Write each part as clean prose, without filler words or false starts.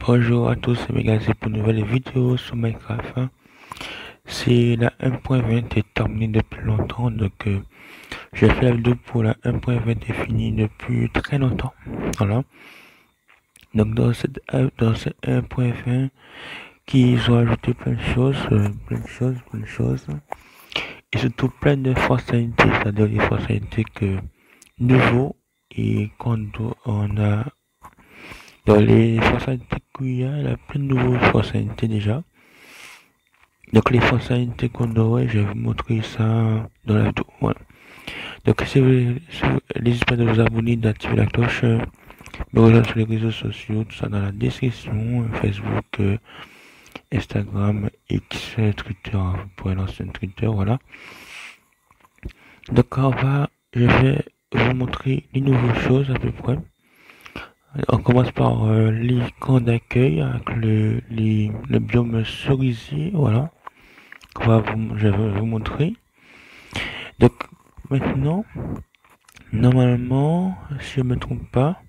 Bonjour à tous, c'est Megazé pour une nouvelle vidéo sur Minecraft. C'est la 1.20 est terminée depuis longtemps, donc j'ai fait la vidéo pour la 1.20 est finie depuis très longtemps. Voilà. Donc dans cette 1.20, qu'ils ont ajouté plein de choses, plein de choses, et surtout plein de fonctionnalités, c'est-à-dire des fonctionnalités que nouveau et on a dans les fonctionnalités qu'il y a plein de nouvelles fonctionnalités déjà. Donc les fonctionnalités qu'on aurait, je vais vous montrer ça dans la vidéo. Voilà. Donc n'hésitez pas de vous abonner, d'activer la cloche, me rejoindre sur les réseaux sociaux, tout ça dans la description, Facebook, Instagram, X, Twitter, vous pourrez lancer un Twitter, voilà. Donc je vais vous montrer les nouvelles choses à peu près. On commence par l'icône d'accueil avec le biome cerisier, voilà. Je vais vous montrer. Donc maintenant, normalement, si je me trompe pas,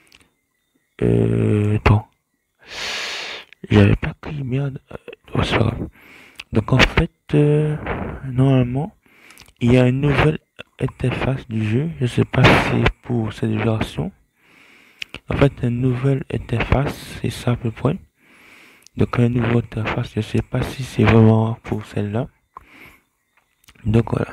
attends, j'avais pas pris merde. Oh, c'est pas grave. Donc en fait, normalement, il y a une nouvelle interface du jeu. Je sais pas si c'est pour cette version. En fait, une nouvelle interface, c'est ça à peu près. Donc une nouvelle interface, je sais pas si c'est vraiment pour celle-là. Donc voilà.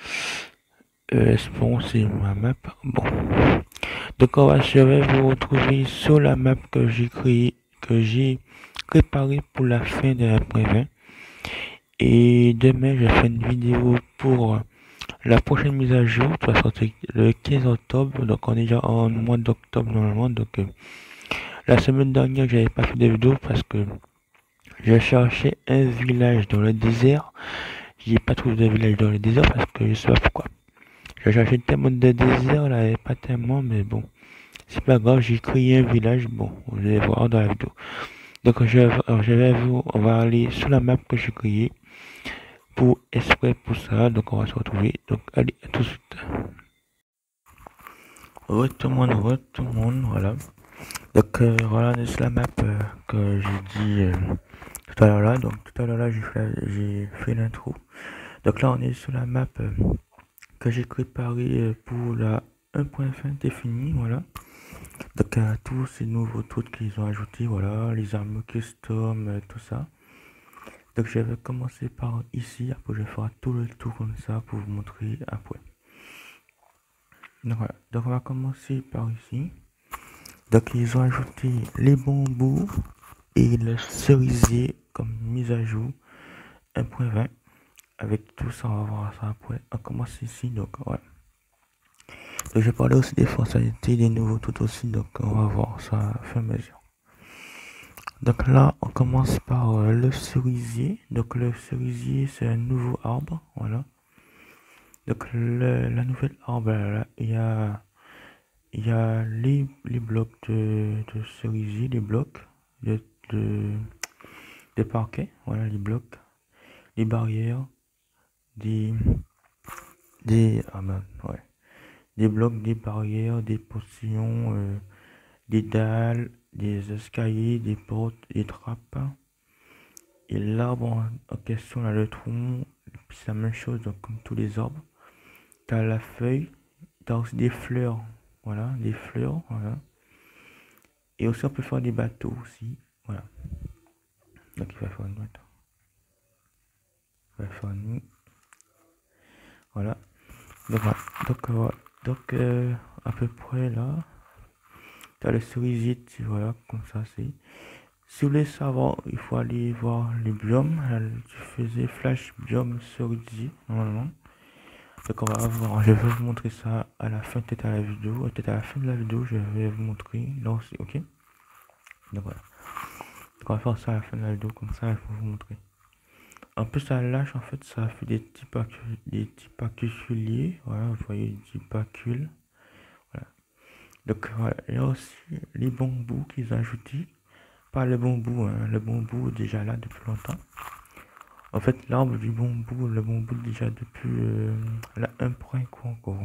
Bon, c'est ma map. Bon. Donc je vais vous retrouver sur la map que j'ai créée, que j'ai préparée pour la fin de la pré-20. Et demain, je fais une vidéo pour la prochaine mise à jour qui va sortir le 15 octobre. Donc on est déjà en mois d'octobre normalement. Donc la semaine dernière, j'avais pas fait de vidéo parce que je cherchais un village dans le désert. J'ai pas trouvé de village dans le désert parce que je sais pas pourquoi. Je cherchais tellement de désert, là, pas tellement, mais bon. C'est pas grave, j'ai créé un village. Bon, vous allez voir dans la vidéo. Donc, on va aller sur la map que j'ai créée pour exprès pour ça. Donc, on va se retrouver. Donc, allez, à tout de suite. Tout le monde, voilà. Donc, voilà, on est sur la map que j'ai dit tout à l'heure là. Donc, tout à l'heure là, j'ai fait l'intro. Donc là, on est sur la map que j'ai préparée pour la 1.20 définie, voilà. Donc tous ces nouveaux trucs qu'ils ont ajoutés, voilà, les armes custom, tout ça. Donc je vais commencer par ici, après je ferai tout le tour comme ça pour vous montrer après. Donc voilà, donc on va commencer par ici. Donc ils ont ajouté les bambous et le cerisier comme mise à jour 1.20. Avec tout ça, on va voir ça après. On commence ici, donc voilà. Donc je vais parler aussi des fonctionnalités, des nouveaux tout aussi, donc on va voir ça à fin mesure. Donc là, on commence par le cerisier. Donc le cerisier, c'est un nouveau arbre, voilà. Donc la nouvelle arbre, là, il y a les blocs de cerisier, les blocs de, de, de parquet, voilà, les blocs, les barrières, des, ouais. Des blocs, des barrières, des potions, des dalles, des escaliers, des portes, des trappes. Et l'arbre en question, là, le tronc, c'est la même chose, donc, comme tous les arbres. T'as la feuille, t'as aussi des fleurs, voilà, des fleurs, voilà. Et aussi, on peut faire des bateaux aussi, voilà. Donc, il va faire un bateau. Il va faire une... Voilà. Donc, voilà. Donc, à peu près là, t'as le cerisier, voilà, comme ça, c'est... Si vous voulez savoir, il faut aller voir les biomes. Je faisais flash biome cerisier, normalement. Donc on va voir, je vais vous montrer ça à la fin, peut-être à la vidéo, peut-être à la fin de la vidéo, je vais vous montrer là aussi, ok? Donc voilà. Donc on va faire ça à la fin de la vidéo, comme ça, je vais vous montrer. En plus, ça lâche, en fait, ça fait des petits particuliers, voilà, vous voyez, des petits pacules, voilà. Donc voilà, il y a aussi les bambous qu'ils ont ajoutés. Pas le bambou, hein, le bambou est déjà là depuis longtemps. En fait, l'arbre du bambou, le bambou déjà depuis la 1 point quoi encore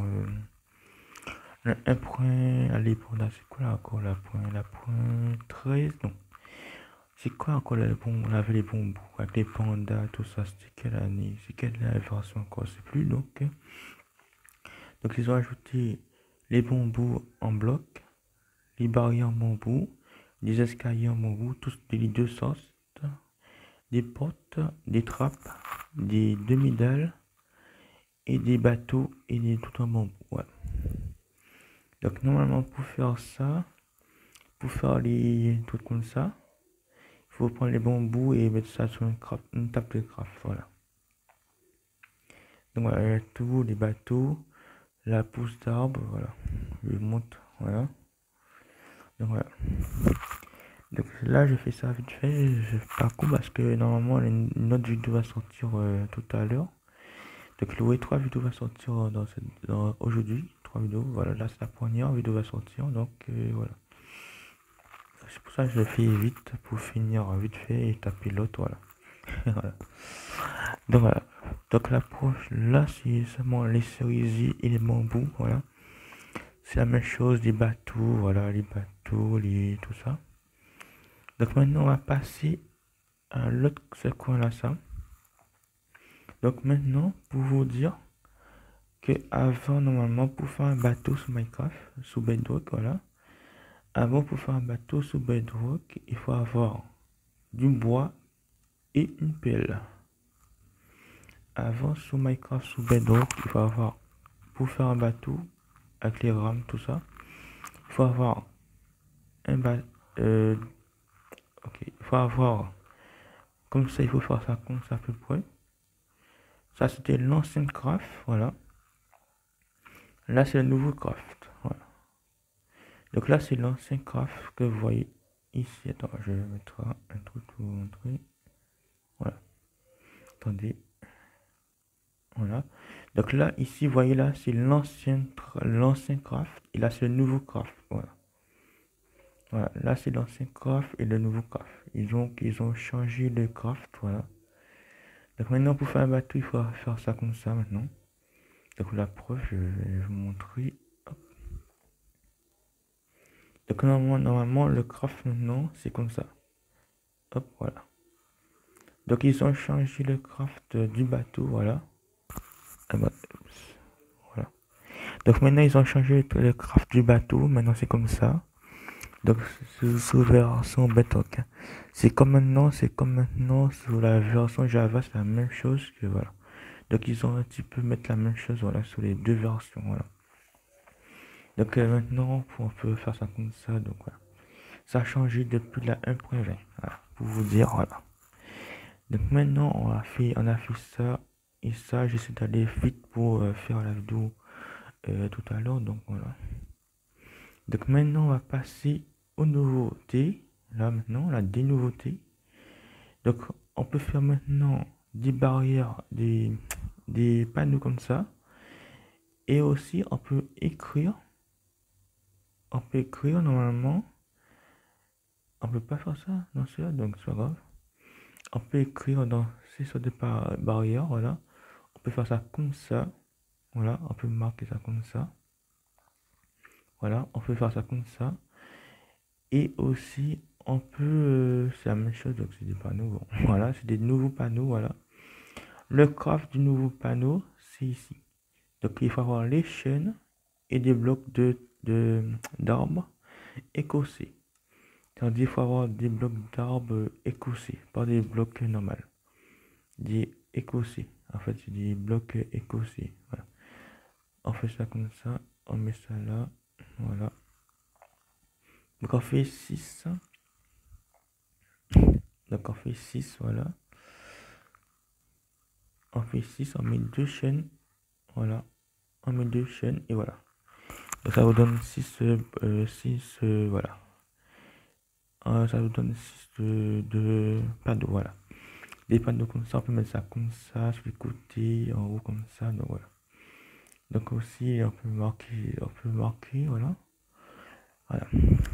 la 1 point, allez, pour là, c'est quoi là encore la point 13, non. C'est quoi encore on avait les bambous avec les pandas, tout ça, c'était quelle année? C'est quelle version encore? C'est plus donc ils ont ajouté les bambous en bloc, les barrières en bambou, des escaliers en bambou, tous les deux sens, des portes, des trappes, des demi-dalles et des bateaux et des tout en bambou. Ouais. Donc normalement pour faire ça, pour faire les trucs comme ça, il faut prendre les bambous et mettre ça sur une table de craft. Voilà. Donc voilà, il y a tous les bateaux, la pousse d'arbre, voilà. Je monte, voilà. Donc voilà. Donc là, je fais ça vite fait, je parcours parce que normalement une autre vidéo va sortir tout à l'heure. Donc le 3 vidéos va sortir aujourd'hui, 3 vidéos. Voilà, là c'est la première vidéo va sortir, donc voilà. C'est pour ça que je le fais vite pour finir vite fait et taper l'autre, voilà. Voilà. Donc voilà. Donc l'approche là c'est seulement les cerisiers et les bambous, voilà. C'est la même chose, les bateaux, voilà, les bateaux, tout ça. Donc maintenant on va passer à l'autre ce coin là ça. Donc maintenant pour vous dire que avant normalement pour faire un bateau sous Minecraft, sous Bedrock, voilà. Avant pour faire un bateau sous Bedrock, il faut avoir du bois et une pelle. Avant sous Minecraft sous Bedrock, il faut avoir pour faire un bateau avec les rames tout ça, il faut avoir un bateau. Ok, il faut avoir comme ça, il faut faire ça comme ça à peu près. Ça c'était l'ancien craft, voilà. Là c'est le nouveau craft, voilà. Donc là c'est l'ancien craft que vous voyez ici. Attends, je vais mettre un truc pour vous montrer. Voilà. Attendez. Voilà. Donc là ici, vous voyez là, c'est l'ancien craft et là c'est le nouveau craft. Voilà. Voilà. Là c'est l'ancien craft et le nouveau craft. Ils ont changé le craft, voilà. Donc maintenant pour faire un bateau, il faut faire ça comme ça maintenant. Donc la preuve, je vais vous montrer. Hop. Donc normalement le craft maintenant c'est comme ça. Hop, voilà. Donc ils ont changé le craft du bateau, voilà. Ah bah, voilà. Donc maintenant ils ont changé le craft du bateau, maintenant c'est comme ça. Donc sous version Bedrock. C'est comme maintenant sur la version Java, c'est la même chose que voilà. Donc ils ont un petit peu mettre la même chose voilà sur les deux versions, voilà. Donc maintenant on peut faire ça comme ça, donc voilà. Ça a changé depuis la 1.20, voilà, pour vous dire, voilà. Donc maintenant on a fait ça et ça, j'essaie d'aller vite pour faire la vidéo tout à l'heure, donc voilà. Donc maintenant on va passer aux nouveautés, là maintenant, la des nouveautés. Donc on peut faire maintenant des barrières, des panneaux comme ça. Et aussi on peut écrire normalement. On peut pas faire ça dans cela, donc c'est pas grave. On peut écrire dans ces sortes de barrières, voilà. On peut faire ça comme ça, voilà. On peut marquer ça comme ça, voilà. On peut faire ça comme ça. Et aussi, on peut, c'est la même chose, donc c'est des panneaux, bon. Voilà, c'est des nouveaux panneaux, voilà. Le craft du nouveau panneau, c'est ici. Donc il faut avoir les chaînes et des blocs d'arbres écossais. Tandis qu'il faut avoir des blocs d'arbres écossais, pas des blocs normaux. Des écossais. En fait, c'est des blocs écossais. Voilà. On fait ça comme ça. On met ça là. Voilà. Donc on fait 6. Donc on fait 6, voilà. On fait 6, on met deux chaînes. Voilà. On met deux chaînes et voilà. Donc ça vous donne 6, voilà. Ça vous donne 6 de panneaux, voilà. Des panneaux comme ça, on peut mettre ça comme ça, sur les côtés, en haut comme ça, donc voilà. Donc aussi, on peut marquer, voilà. Voilà.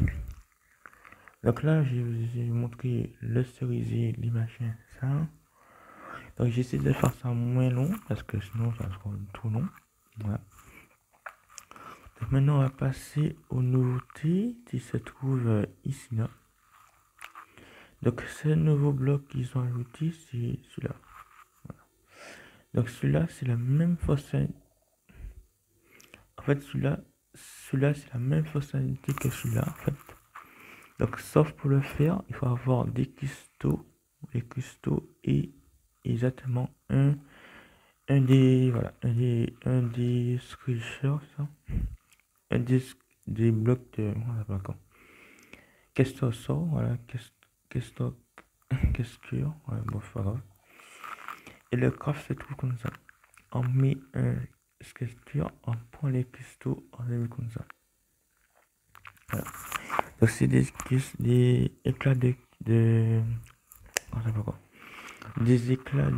Donc là, je vous ai montré le cerisier, les machins, ça. Donc j'essaie de faire ça moins long, parce que sinon ça sera trop long. Voilà. Donc maintenant, on va passer aux nouveautés qui se trouvent ici, là. Donc, ce nouveau bloc qu'ils ont ajouté, c'est celui-là. Voilà. Donc, celui-là, c'est la même fonctionnalité. En fait, celui-là, c'est la même fonctionnalité que celui-là, en fait. Donc, sauf pour le faire, il faut avoir des custos et exactement un des, voilà, un des scratchers, ça. Un des blocs de, on appelle quoi? Questo sort, voilà, questo, questure, ouais, bon, c'est pas grave. Et le craft se trouve comme ça. On met un sculpture, on prend les cristaux, on les met comme ça. Voilà. Donc c'est des éclats on sait pas quoi. Des éclats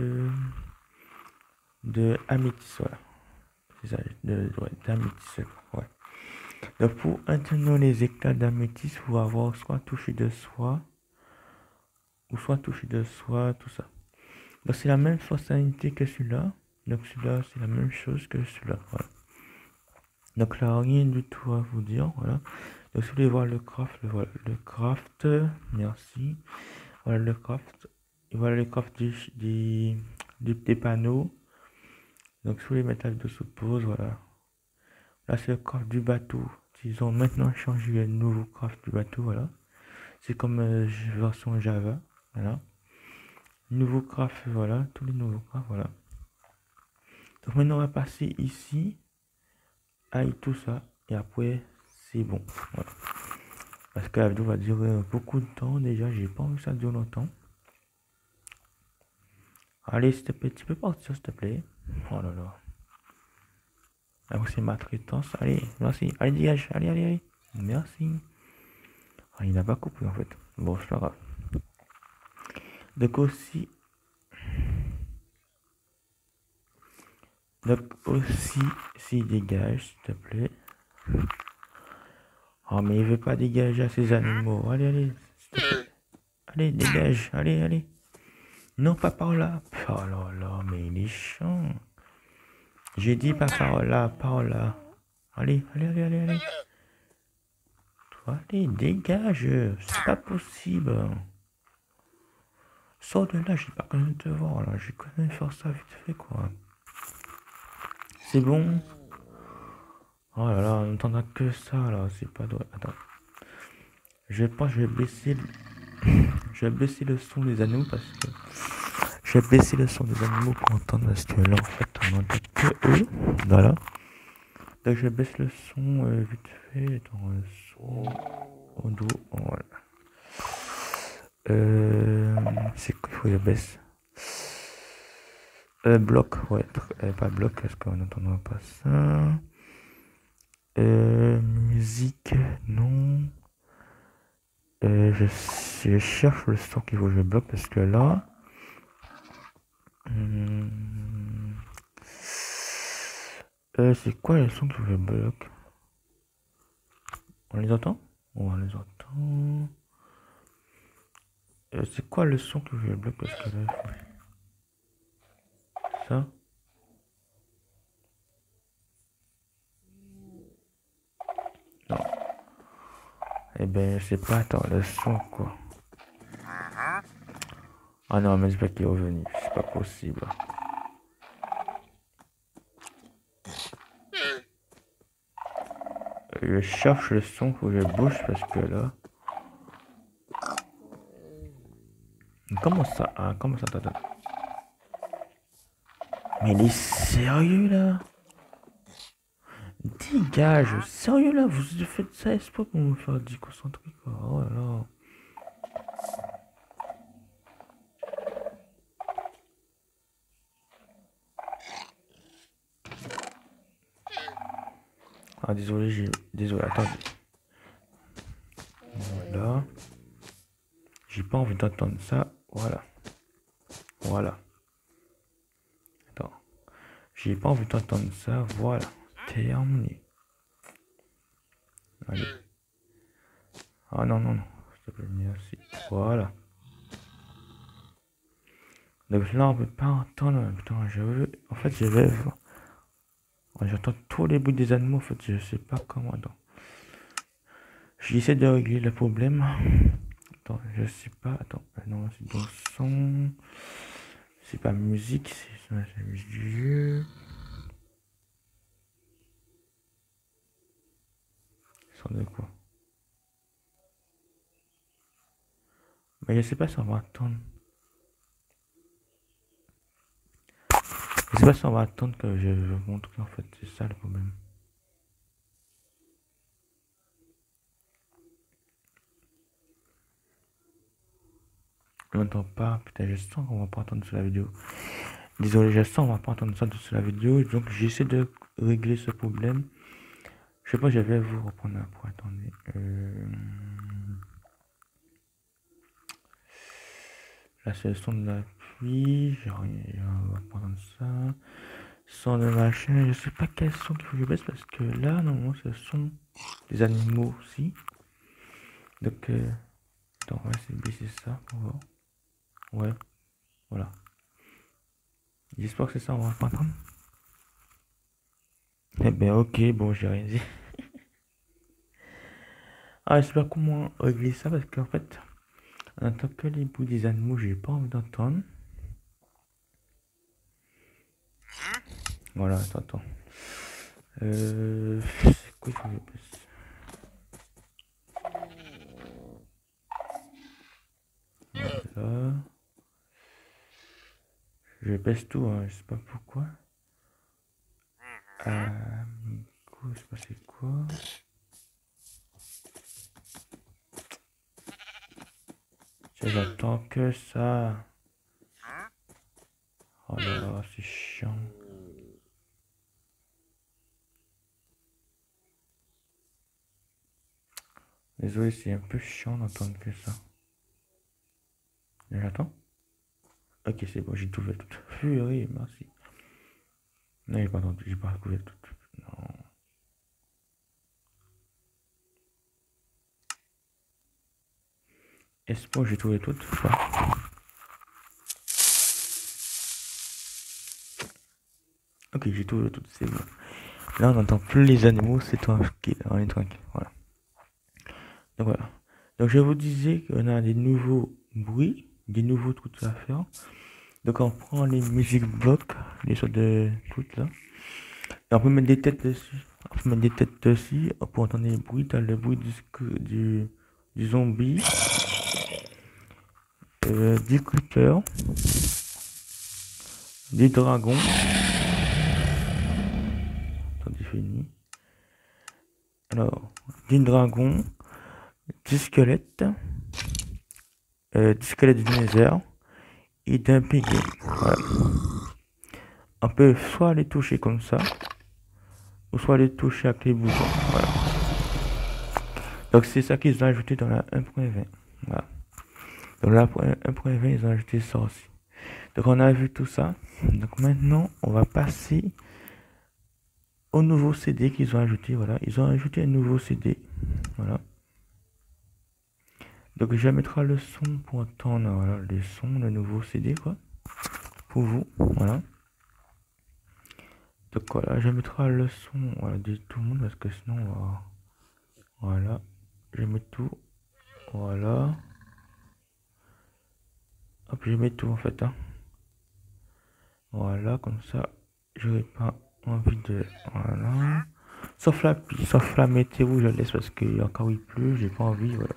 de améthyste, voilà. C'est ça, d'améthyste, ouais. Donc pour atteindre les éclats d'améthyste, il faut avoir soit touché de soie, ou soit touché de soie, tout ça. Donc c'est la même fonctionnalité que celui-là. Donc celui-là, c'est la même chose que celui-là, voilà. Donc là, rien du tout à vous dire, voilà. Donc si vous voulez voir le craft, voilà, le craft, merci. Voilà le craft, et voilà le craft des panneaux. Donc si vous voulez mettre la vidéo sous pause, voilà. Là c'est le craft du bateau. Ils ont maintenant changé le nouveau craft du bateau, voilà. C'est comme version Java, voilà. Nouveau craft, voilà, tous les nouveaux crafts, voilà. Donc maintenant on va passer ici, à tout ça, et après c'est bon, voilà. Parce que la vidéo va durer beaucoup de temps déjà, j'ai pas envie que ça dure longtemps. Allez, s'il te plaît, tu peux partir, s'il te plaît. Oh là là. Ah, c'est ma traitance. Allez, merci. Allez, dégage. Allez, allez, allez. Merci. Ah, il n'a pas coupé en fait. Bon, c'est pas grave. Donc aussi. Donc aussi, s'il dégage, s'il te plaît. Oh, mais il veut pas dégager à ces animaux. Allez, allez. Allez, dégage. Allez, allez. Non, pas par là. Oh là là, mais il est chiant. J'ai dit pas par là, par là. Allez, allez, allez, allez, allez. Allez, dégage. C'est pas possible. Sors de là, j'ai pas quand même te voir là. Je connais faire ça vite fait quoi. C'est bon. Oh là là, on n'entendra que ça là. C'est pas drôle. Attends. Je pense que je vais baisser je vais baisser le son des animaux parce que. Je vais baisser le son des animaux pour entendre parce que là en fait on n'entend que eux. Voilà. Donc je baisse le son vite fait dans le son au dos. Voilà. C'est quoi il faut que je baisse bloc, ouais, pas bloc parce qu'on n'entendra pas ça. Musique, non. Je cherche le son qu'il faut que je bloque parce que là. C'est quoi le son qu'il faut que je bloque? On les entend? On les entend. C'est quoi le son que je bloque parce que là. Ça? Non. Eh ben, c'est pas, attends, le son quoi. Ah non, mais c'est pas qu'il est revenu, c'est pas possible. Je cherche le son, faut que je bouge parce que là. Comment ça? Ah, comment ça? Attends. Mais il est sérieux là? Dégage, sérieux là, vous faites ça exprès pour me faire déconcentrer quoi. Oh là là. Ah désolé, désolé, attendez. Voilà. J'ai pas envie d'entendre ça. Voilà. Voilà. Attends. J'ai pas envie d'entendre ça. Voilà. Terminé. Allez. Ah non, non, non. S'il te plaît, merci. Voilà. Donc là, on peut pas entendre. Putain, je veux. En fait, je rêve. J'entends tous les bruits des animaux. En fait, je sais pas comment. Attends. J'essaie de régler le problème. Attends, je sais pas. Attends, non, c'est dans son. C'est pas musique, c'est la musique du jeu. Son de quoi? Mais je sais pas si on va attendre. Je sais pas si on va attendre que je vous montre en fait, c'est ça le problème. On n'entend pas, putain, je sens qu'on va pas entendre sur la vidéo. Désolé, je sens qu'on va pas entendre ça sur la vidéo, donc j'essaie de régler ce problème. Je sais pas, je vais vous reprendre après, attendez. Là, c'est le son de la pluie, on va prendre ça. Son de machin, je sais pas quel son qu'il faut que je baisse parce que là, normalement, c'est le son des animaux aussi. Donc, attends, on va essayer de baisser ça pour voir. Ouais, voilà. J'espère que c'est ça, on va pas attendre. Eh ben, ok, bon, j'ai rien dit. Ah, je sais pas comment régler ça parce qu'en fait, en tant que les bruits des animaux, j'ai pas envie d'entendre. Voilà, attends. C'est quoi que je baisse? Voilà. Je baisse tout, hein, je sais pas pourquoi. Je sais pas c'est quoi. J'attends que ça. Oh là là, c'est chiant. Désolé, c'est un peu chiant d'entendre que ça. J'attends. Ok, c'est bon, j'ai tout fait tout. Purée, merci. Non, j'ai pas entendu, j'ai pas trouvé tout. Non. Est-ce que j'ai trouvé tout ou pas? Ok, j'ai trouvé tout, c'est bon. Là, on n'entend plus les animaux, c'est tranquille, on est tranquille, voilà. Donc voilà. Donc je vous disais qu'on a des nouveaux bruits, des nouveaux trucs à faire. Donc on prend les music blocks, les sortes de trucs là. Et on peut mettre des têtes dessus. On peut mettre des têtes dessus pour entendre les bruits. T'as le bruit du zombie, du creeper, des dragons. Attendez, fini. Alors, du dragon, du squelette du dinosaure et d'un piggy. Voilà. On peut soit les toucher comme ça, ou soit les toucher avec les boutons. Voilà. Donc c'est ça qu'ils ont ajouté dans la 1.20. Voilà. Dans la 1.20, ils ont ajouté ça aussi. Donc on a vu tout ça. Donc maintenant, on va passer au nouveau CD qu'ils ont ajouté. Voilà, ils ont ajouté un nouveau CD. Voilà. Donc je mettrai le son pour entendre voilà, les sons, le nouveau CD quoi. Pour vous. Voilà. Donc voilà, je mettrai le son voilà, de tout le monde parce que sinon on va... Voilà. Je mets tout. Voilà. Hop, je mets tout en fait. Hein. Voilà, comme ça, j'aurais pas envie de... Voilà. Sauf la météo, je laisse parce qu'il encore il pleut, j'ai pas envie, voilà.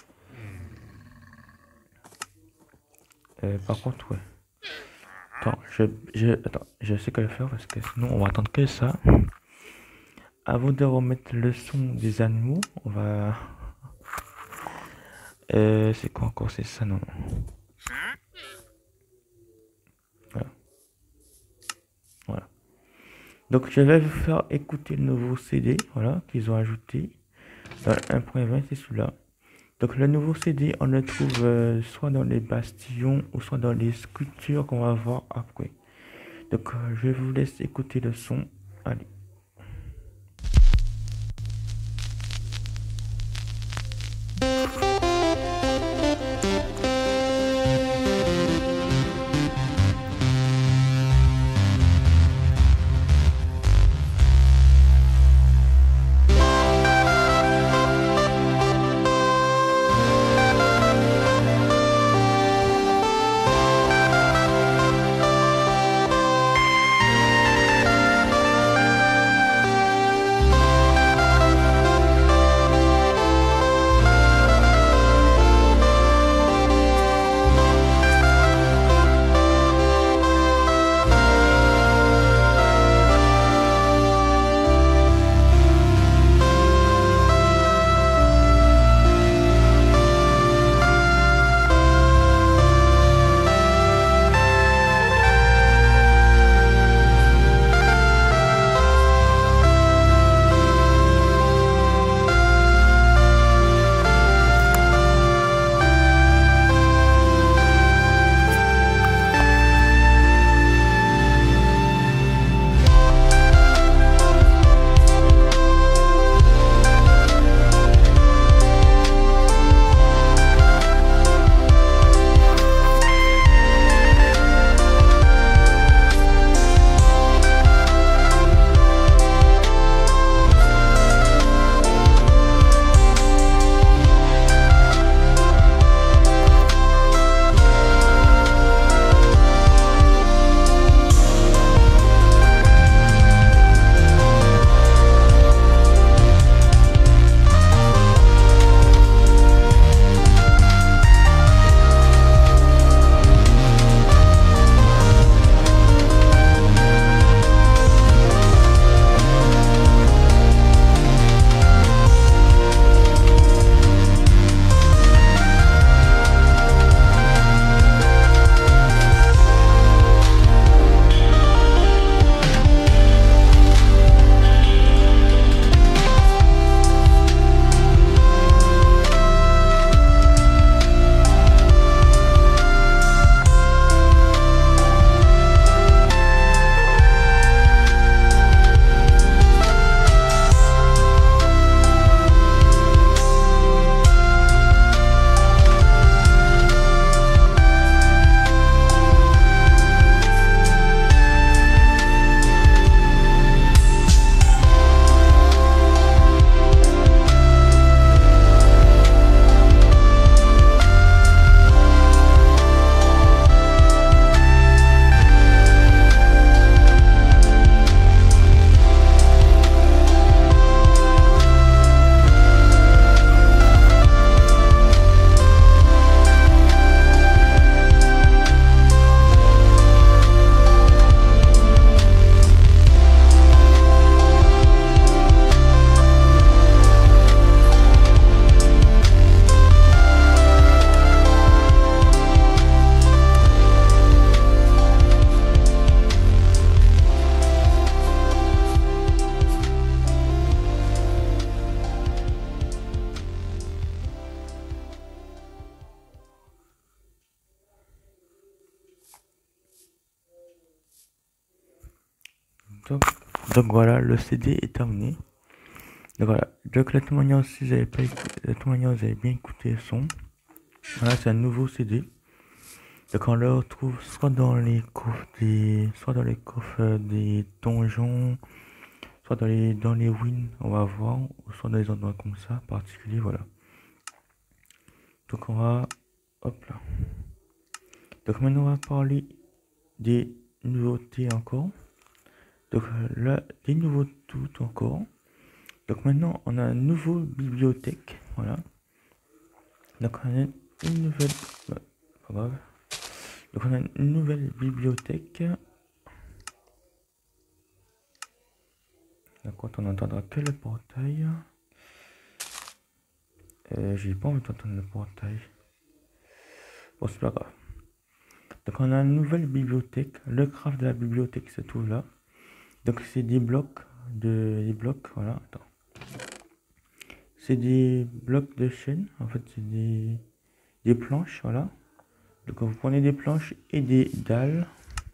Par contre, ouais. Attends, attends, je sais quoi faire parce que sinon on va attendre que ça. Avant de remettre le son des animaux, on va... c'est quoi encore? C'est ça, non? Voilà. Voilà. Donc je vais vous faire écouter le nouveau CD, voilà, qu'ils ont ajouté. Dans le 1.20, c'est celui-là. Donc le nouveau CD, on le trouve soit dans les bastions ou soit dans les sculptures qu'on va voir après. Donc je vous laisse écouter le son. Allez. Donc, donc voilà, le CD est terminé. Donc voilà, donc la toute manière, si vous avez pas la toute manière, vous avez bien écouté le son. Voilà, c'est un nouveau CD. Donc on le retrouve soit dans les coffres des donjons, soit dans les ruines, on va voir, ou soit dans les endroits comme ça, particuliers, voilà. Donc on va, hop là. Donc maintenant on va parler des nouveautés encore. Donc là, des nouveaux tout encore. Donc maintenant on a une nouvelle bibliothèque, voilà. Donc on a une nouvelle, pas grave. Donc on a une nouvelle bibliothèque. D'accord, on n'entendra que le portail. J'ai pas envie d'entendre le portail. Bon, c'est pas grave. Donc on a une nouvelle bibliothèque. Le craft de la bibliothèque se trouve là. Donc c'est des blocs voilà. Attends. C'est des blocs de chaîne. En fait, c'est des planches, voilà. Donc vous prenez des planches et des dalles.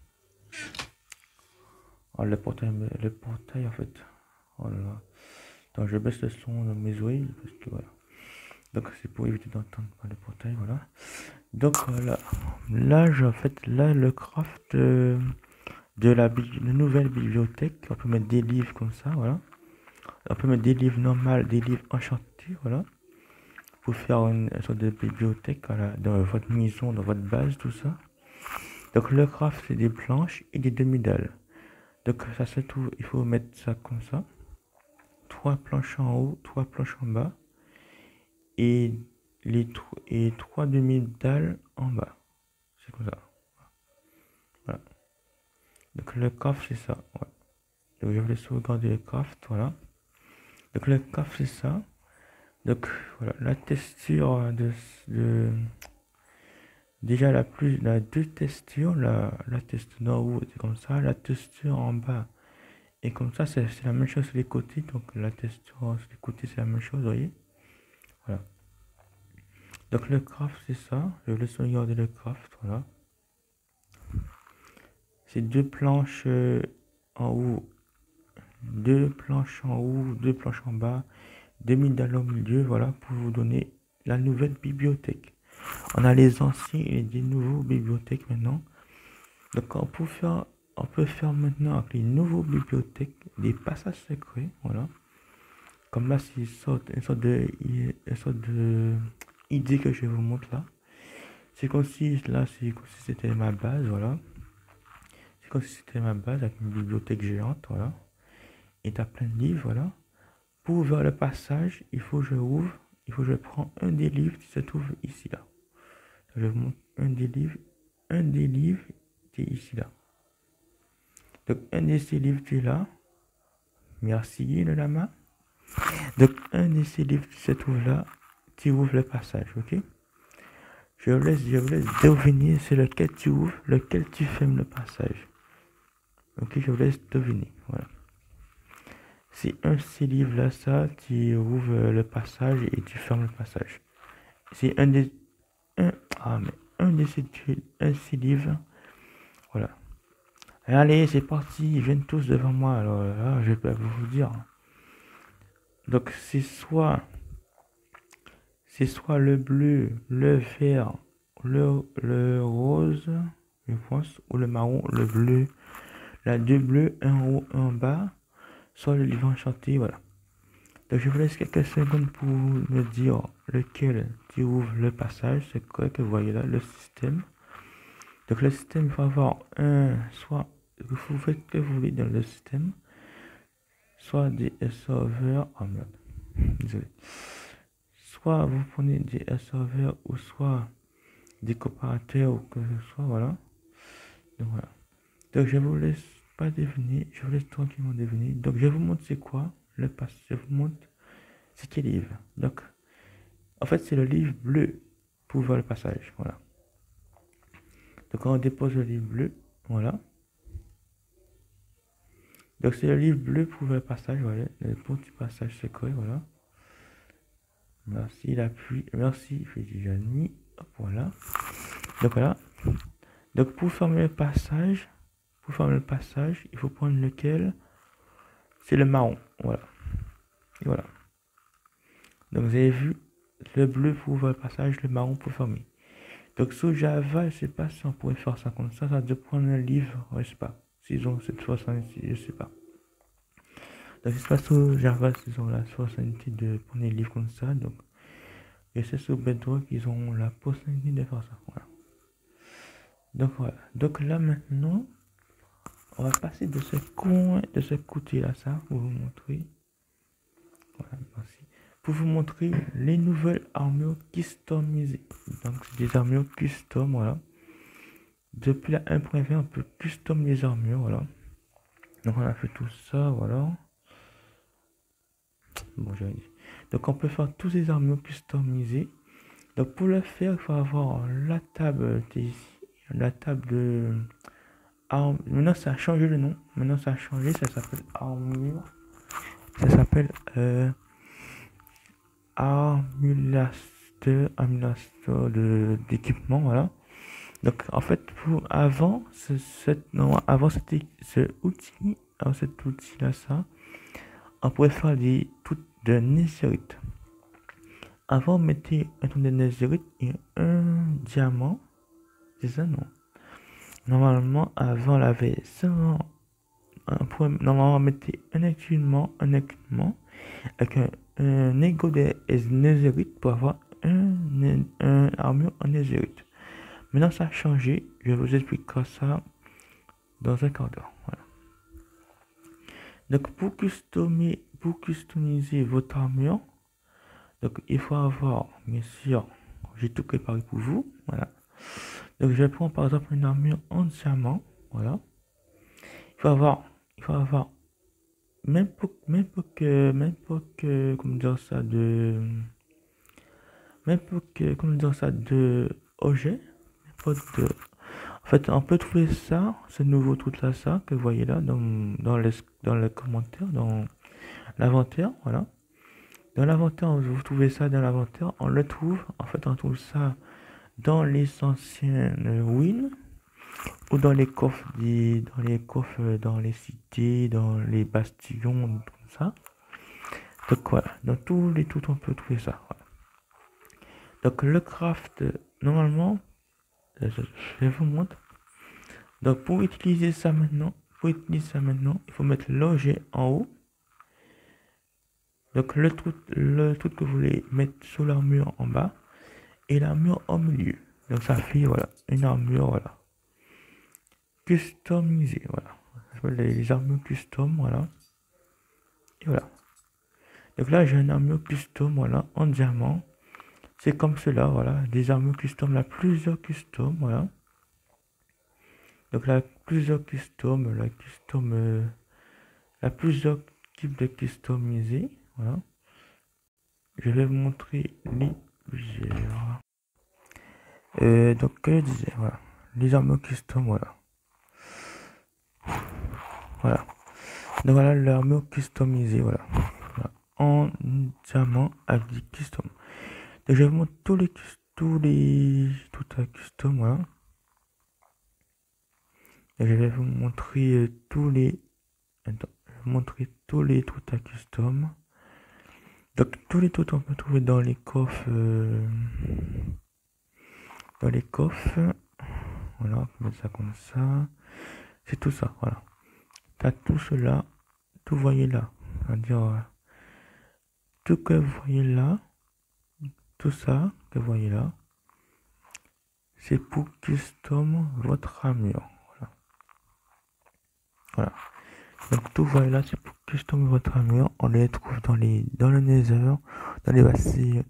Oh, le portail en fait. Oh là là. Attends, je baisse le son de mes oreilles parce que voilà. Donc c'est pour éviter d'entendre le portail, voilà. Donc voilà. Là, en fait, là, le craft de la nouvelle bibliothèque. On peut mettre des livres comme ça, voilà. On peut mettre des livres normaux, des livres enchantés, voilà. Pour faire une sorte de bibliothèque, voilà, dans votre maison, dans votre base, tout ça. Donc le craft, c'est des planches et des demi-dalles. Donc ça se trouve, il faut mettre ça comme ça. 3 planches en haut, 3 planches en bas. Et et 3 demi-dalles en bas. C'est comme ça. Voilà. Donc le craft, c'est ça. Ouais. Donc je vais sauvegarder le craft, voilà. Donc le craft, c'est ça. Donc voilà, la texture déjà la deux textures, la texture d'en haut c'est comme ça, la texture en bas et comme ça c'est la même chose sur les côtés, donc la texture sur les côtés c'est la même chose, vous voyez. Voilà. Donc le craft c'est ça, je laisse regarder le craft, voilà. C'est deux planches en haut, deux planches en haut, deux planches en bas, demi-dalle au milieu, voilà, pour vous donner la nouvelle bibliothèque. On a les anciens et des nouveaux bibliothèques maintenant. Donc on peut faire maintenant avec les nouveaux bibliothèques des passages secrets, voilà. Comme là, c'est une sorte de idée que je vous montre là. C'est comme si là, c'est comme si c'était ma base, voilà. C'est comme si c'était ma base avec une bibliothèque géante, voilà. Et t'as plein de livres, voilà. Pour ouvrir le passage, il faut que je prends un des livres qui se trouve ici là. Je vous montre un des livres qui est ici là. Donc un de ces livres qui est là. Merci le lama. Donc un de ces livres qui se trouve là, tu ouvres le passage, ok? Je vous laisse deviner c'est lequel tu ouvres, lequel tu fermes le passage. Ok, je vous laisse deviner, voilà. C'est un de ces livres là, ça, tu ouvres le passage et tu fermes le passage. C'est un de ces livres, voilà. Allez, c'est parti, ils viennent tous devant moi, alors là, je peux vous dire. Donc c'est soit le bleu, le vert, le rose, je pense, ou le marron, le bleu, la deux bleus, un en haut, un en bas, soit le livre enchanté, voilà. Donc je vous laisse quelques secondes pour me dire lequel qui ouvre le passage, c'est quoi que vous voyez là, le système. Donc le système, il faut avoir soit, vous faites que vous voulez dans le système, soit des serveurs, oh merde, désolé. Soit vous prenez des serveurs ou soit des coopérateurs ou que ce soit, voilà. Donc voilà. Donc je vous laisse pas deviner, je vous laisse tranquillement deviner. Donc je vous montre c'est quoi le passage, je vous montre c'est quel livre. Donc en fait c'est le livre bleu pour voir le passage, voilà. Donc on dépose le livre bleu, voilà. Donc c'est le livre bleu pour voir le passage, voilà, le petit passage secret, voilà. Merci l'appui, merci, fait déjà nuit, voilà. Donc voilà. Donc pour fermer le passage, pour faire le passage, il faut prendre lequel? C'est le marron. Voilà. Et voilà. Donc vous avez vu, le bleu pour faire le passage, le marron pour fermer. Donc sur Java, je sais pas si on pourrait faire ça comme ça. Ça doit prendre un livre, ouais, je sais pas. S'ils ont cette fonctionnalité, je sais pas. Donc je sais pas sur Java s'ils ont la fonctionnalité de prendre des livres comme ça. Donc je sais sur Bedrock ils ont la possibilité de faire ça. Voilà. Donc voilà. Donc là maintenant, on va passer de ce coin, de ce côté-là, ça, pour vous montrer. Voilà, merci. Pour vous montrer les nouvelles armures customisées. Donc c'est des armures custom, voilà. Depuis la 1.20, on peut custom les armures, voilà. Donc on a fait tout ça, voilà. Bon, j'avais dit. Donc on peut faire tous ces armures customisées. Donc pour le faire, il faut avoir la table ici, la table de armes. Maintenant ça a changé le nom. Maintenant ça a changé, ça s'appelle armure. Ça s'appelle Armulaster d'équipement, voilà. Donc en fait pour avant avant c'était ce outil, alors cet outil là ça, on pouvait faire des trucs de netherite. Avant on mettait un truc de netherite et un diamant, c'est ça non? Normalement avant on avait ça, normalement on mettait un équipement avec un ego de netherite pour avoir un armure en netherite. Maintenant ça a changé, je vous expliquerai ça dans un quart d'heure. Voilà. Donc pour customiser votre armure, donc il faut avoir, bien sûr, j'ai tout préparé pour vous. Voilà. Donc je prends par exemple une armure en diamant. Voilà. Il faut avoir même pas que, comment dire ça, de objet. En fait, on peut trouver ça, ce nouveau truc là, ça, que vous voyez là, dans les commentaires, dans l'inventaire, voilà. Dans l'inventaire, vous trouvez ça dans l'inventaire, on le trouve, en fait, on trouve ça dans les anciennes ruines, ou dans les coffres, dans les cités, dans les bastions, comme ça. Donc voilà, dans tous les trucs, on peut trouver ça, voilà. Donc le craft, normalement, je vous montre. Donc pour utiliser ça maintenant, il faut mettre l'objet en haut. Donc le truc que vous voulez mettre sur l'armure en bas et l'armure au milieu. Donc ça fait voilà une armure voilà customisée, voilà. Les armures custom, voilà. Et voilà. Donc là j'ai une armure custom voilà en diamant. C'est comme cela, voilà, des armures custom, là plusieurs custom, voilà. Donc là plusieurs custom, la plusieurs types de customisés, voilà. Je vais vous montrer les plusieurs. Donc que je disais, voilà, les armures custom, voilà. Voilà. Donc voilà l'armure customisée, voilà. Voilà. En diamant avec des custom. Donc je vais vous montrer tout à custom, voilà. Et je vais vous montrer tous les trucs à custom. Donc tous les trucs on peut trouver dans les coffres voilà, on peut mettre ça comme ça, c'est tout ça, voilà. T'as tout cela, tout voyez là, c'est-à-dire tout que vous voyez là, tout ça que vous voyez là, c'est pour custom votre armure, voilà. Voilà. Donc tout voyez là, c'est pour custom votre armure. On les trouve dans le nether, dans les bastions,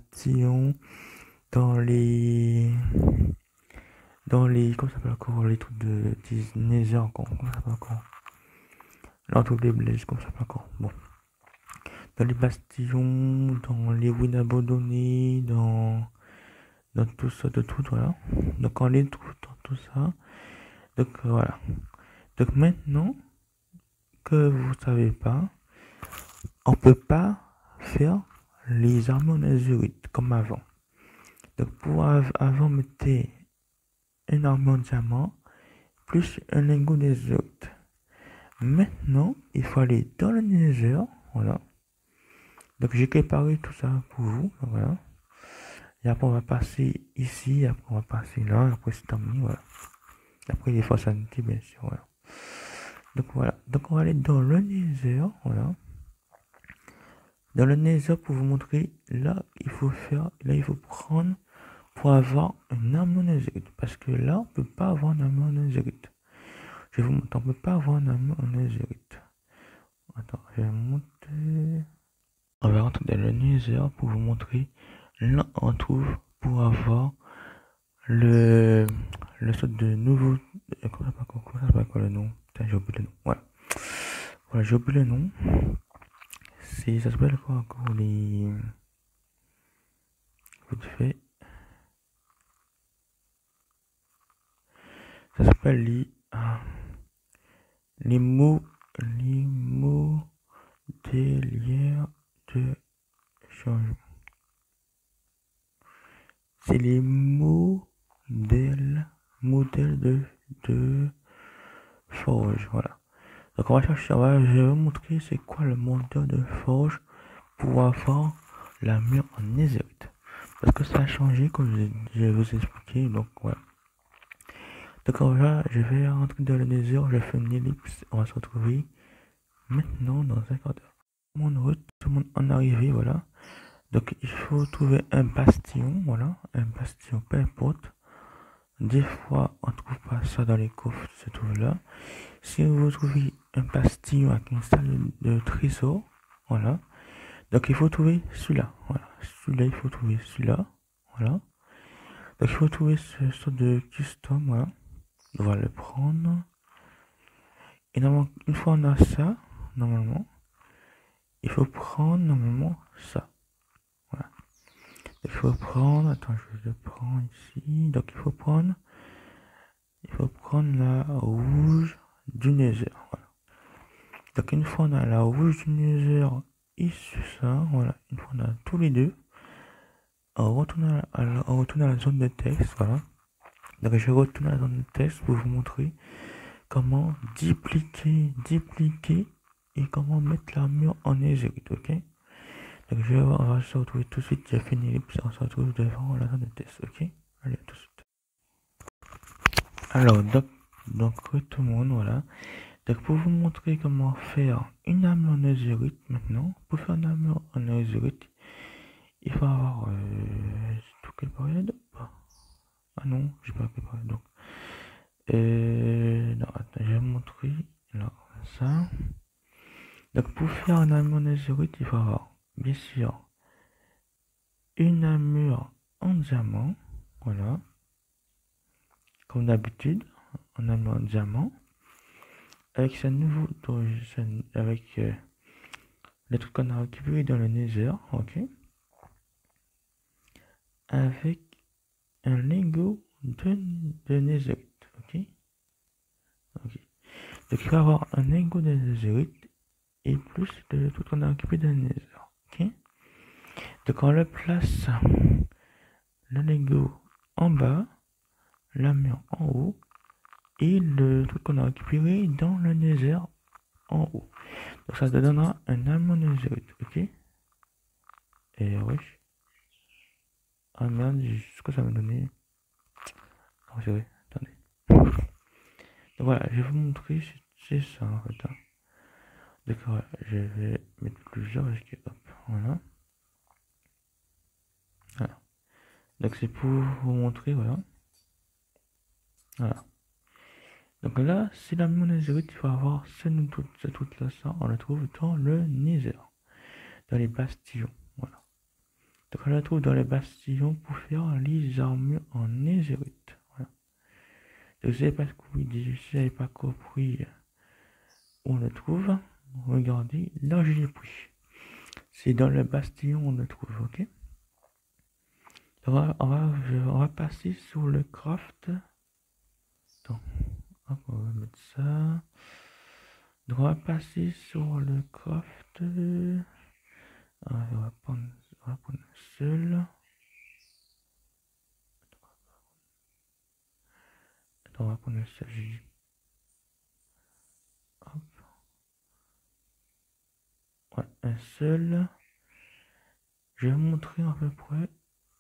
comment ça s'appelle encore, les trucs de nether encore, comment ça s'appelle encore, là on trouve les blazes, comment ça s'appelle encore, bon, dans les bastions, dans les ruines abandonnées, dans tout ça, de tout, voilà. Donc on les trouve dans tout ça. Donc voilà. Donc maintenant que vous savez pas, on peut pas faire les armures netherite comme avant. Donc pour avant mettez une armure en diamant, plus un lingot netherite. Maintenant, il faut aller dans le nether, voilà. Donc j'ai préparé tout ça pour vous, voilà. Et après on va passer ici, après on va passer là, après c'est terminé, voilà. Après il faut santé bien sûr, voilà. Donc voilà, donc on va aller dans le nether, voilà. Dans le nether pour vous montrer, là il faut faire, là il faut prendre pour avoir une armure netherite. Parce que là on peut pas avoir une armure netherite. Je vais vous montrer, on peut pas avoir une armure netherite. Attends, je vais monter. On va rentrer dans le nether pour vous montrer. Là on trouve pour avoir le sort de nouveau. Comment ça s'appelle quoi le nom? Putain, j'ai oublié le nom. Voilà. Voilà, j'ai oublié le nom. Ça s'appelle quoi encore les. Vite fait. Ça s'appelle les mots. Les mots modélières de changement. C'est les modèles de forge. Voilà. Donc on va chercher, je vais vous montrer c'est quoi le modèle de forge pour avoir la mur en netherite. Parce que ça a changé comme je vais vous expliquer. Donc voilà. Donc là, je vais rentrer dans le nether, je fais une ellipse, on va se retrouver maintenant dans un quart d'heure. Tout le monde en arrivé, voilà. Donc il faut trouver un bastion, voilà, un bastion, peu importe. Des fois, on trouve pas ça dans les coffres, se trouve là. Si vous trouvez un bastion avec une salle de trésor, voilà. Donc il faut trouver celui-là, voilà. Celui-là, il faut trouver celui-là, voilà. Donc il faut trouver ce sort de custom, voilà. On va le prendre. Et normalement, une fois on a ça, normalement, il faut prendre normalement ça. Voilà. Il faut prendre, attends, je le prends ici. Donc il faut prendre la rouge du nether. Voilà. Donc une fois on a la rouge du nether et ça, voilà. Une fois on a tous les deux, on retourne à la zone de texte, voilà. Donc je retourne à la zone de texte pour vous montrer comment dupliquer et comment mettre l'armure en netherite, ok? Donc on va se retrouver tout de suite, j'ai fini, on se retrouve devant la zone de test, ok? Allez, à tout de suite. Alors, donc tout le monde, voilà. Donc pour vous montrer comment faire une armure en netherite maintenant, pour faire une armure en netherite, il faut avoir tout préparé là. Ah non, j'ai pas préparé donc. Non, attends, je vais vous montrer. Là, ça. Donc pour faire une armure en netherite, il faut avoir, bien sûr, une armure en diamant, voilà, comme d'habitude, en armure en diamant, avec sa nouveau, avec les trucs qu'on a récupéré dans le nether, ok, avec un lingot de netherite, ok, ok. Donc il va avoir un lingot de netherite et plus de tout qu'on a récupéré dans le nether, ok. Donc on le place le lingot en bas, la mur en haut et le truc qu'on a récupéré dans le nether en haut. Donc ça te donnera un armure netherite, ok. Et wesh. Ah merde, ce que ça m'a donné. Oh c'est vrai, attendez. Donc voilà, je vais vous montrer, c'est ça en fait. Hein. D'accord, je vais mettre plusieurs hop, voilà. Voilà. Donc c'est pour vous montrer, voilà. Voilà. Donc là, c'est la monazérite, il faut avoir cette route là, ça, on la trouve dans le nether, dans les bastions, voilà. Donc on la trouve dans les bastions pour faire les armures en netherite, voilà. Donc vous n'avez pas compris, si vous n'avez pas compris où on le trouve, regardez, là je l'ai pris. C'est dans le bastion on le trouve, ok. On va passer sur le craft. Attends, hop, on va mettre ça. Donc on va passer sur le craft. On va prendre un seul. Attends, on va prendre un seul. Voilà, un seul. Je vais vous montrer à peu près.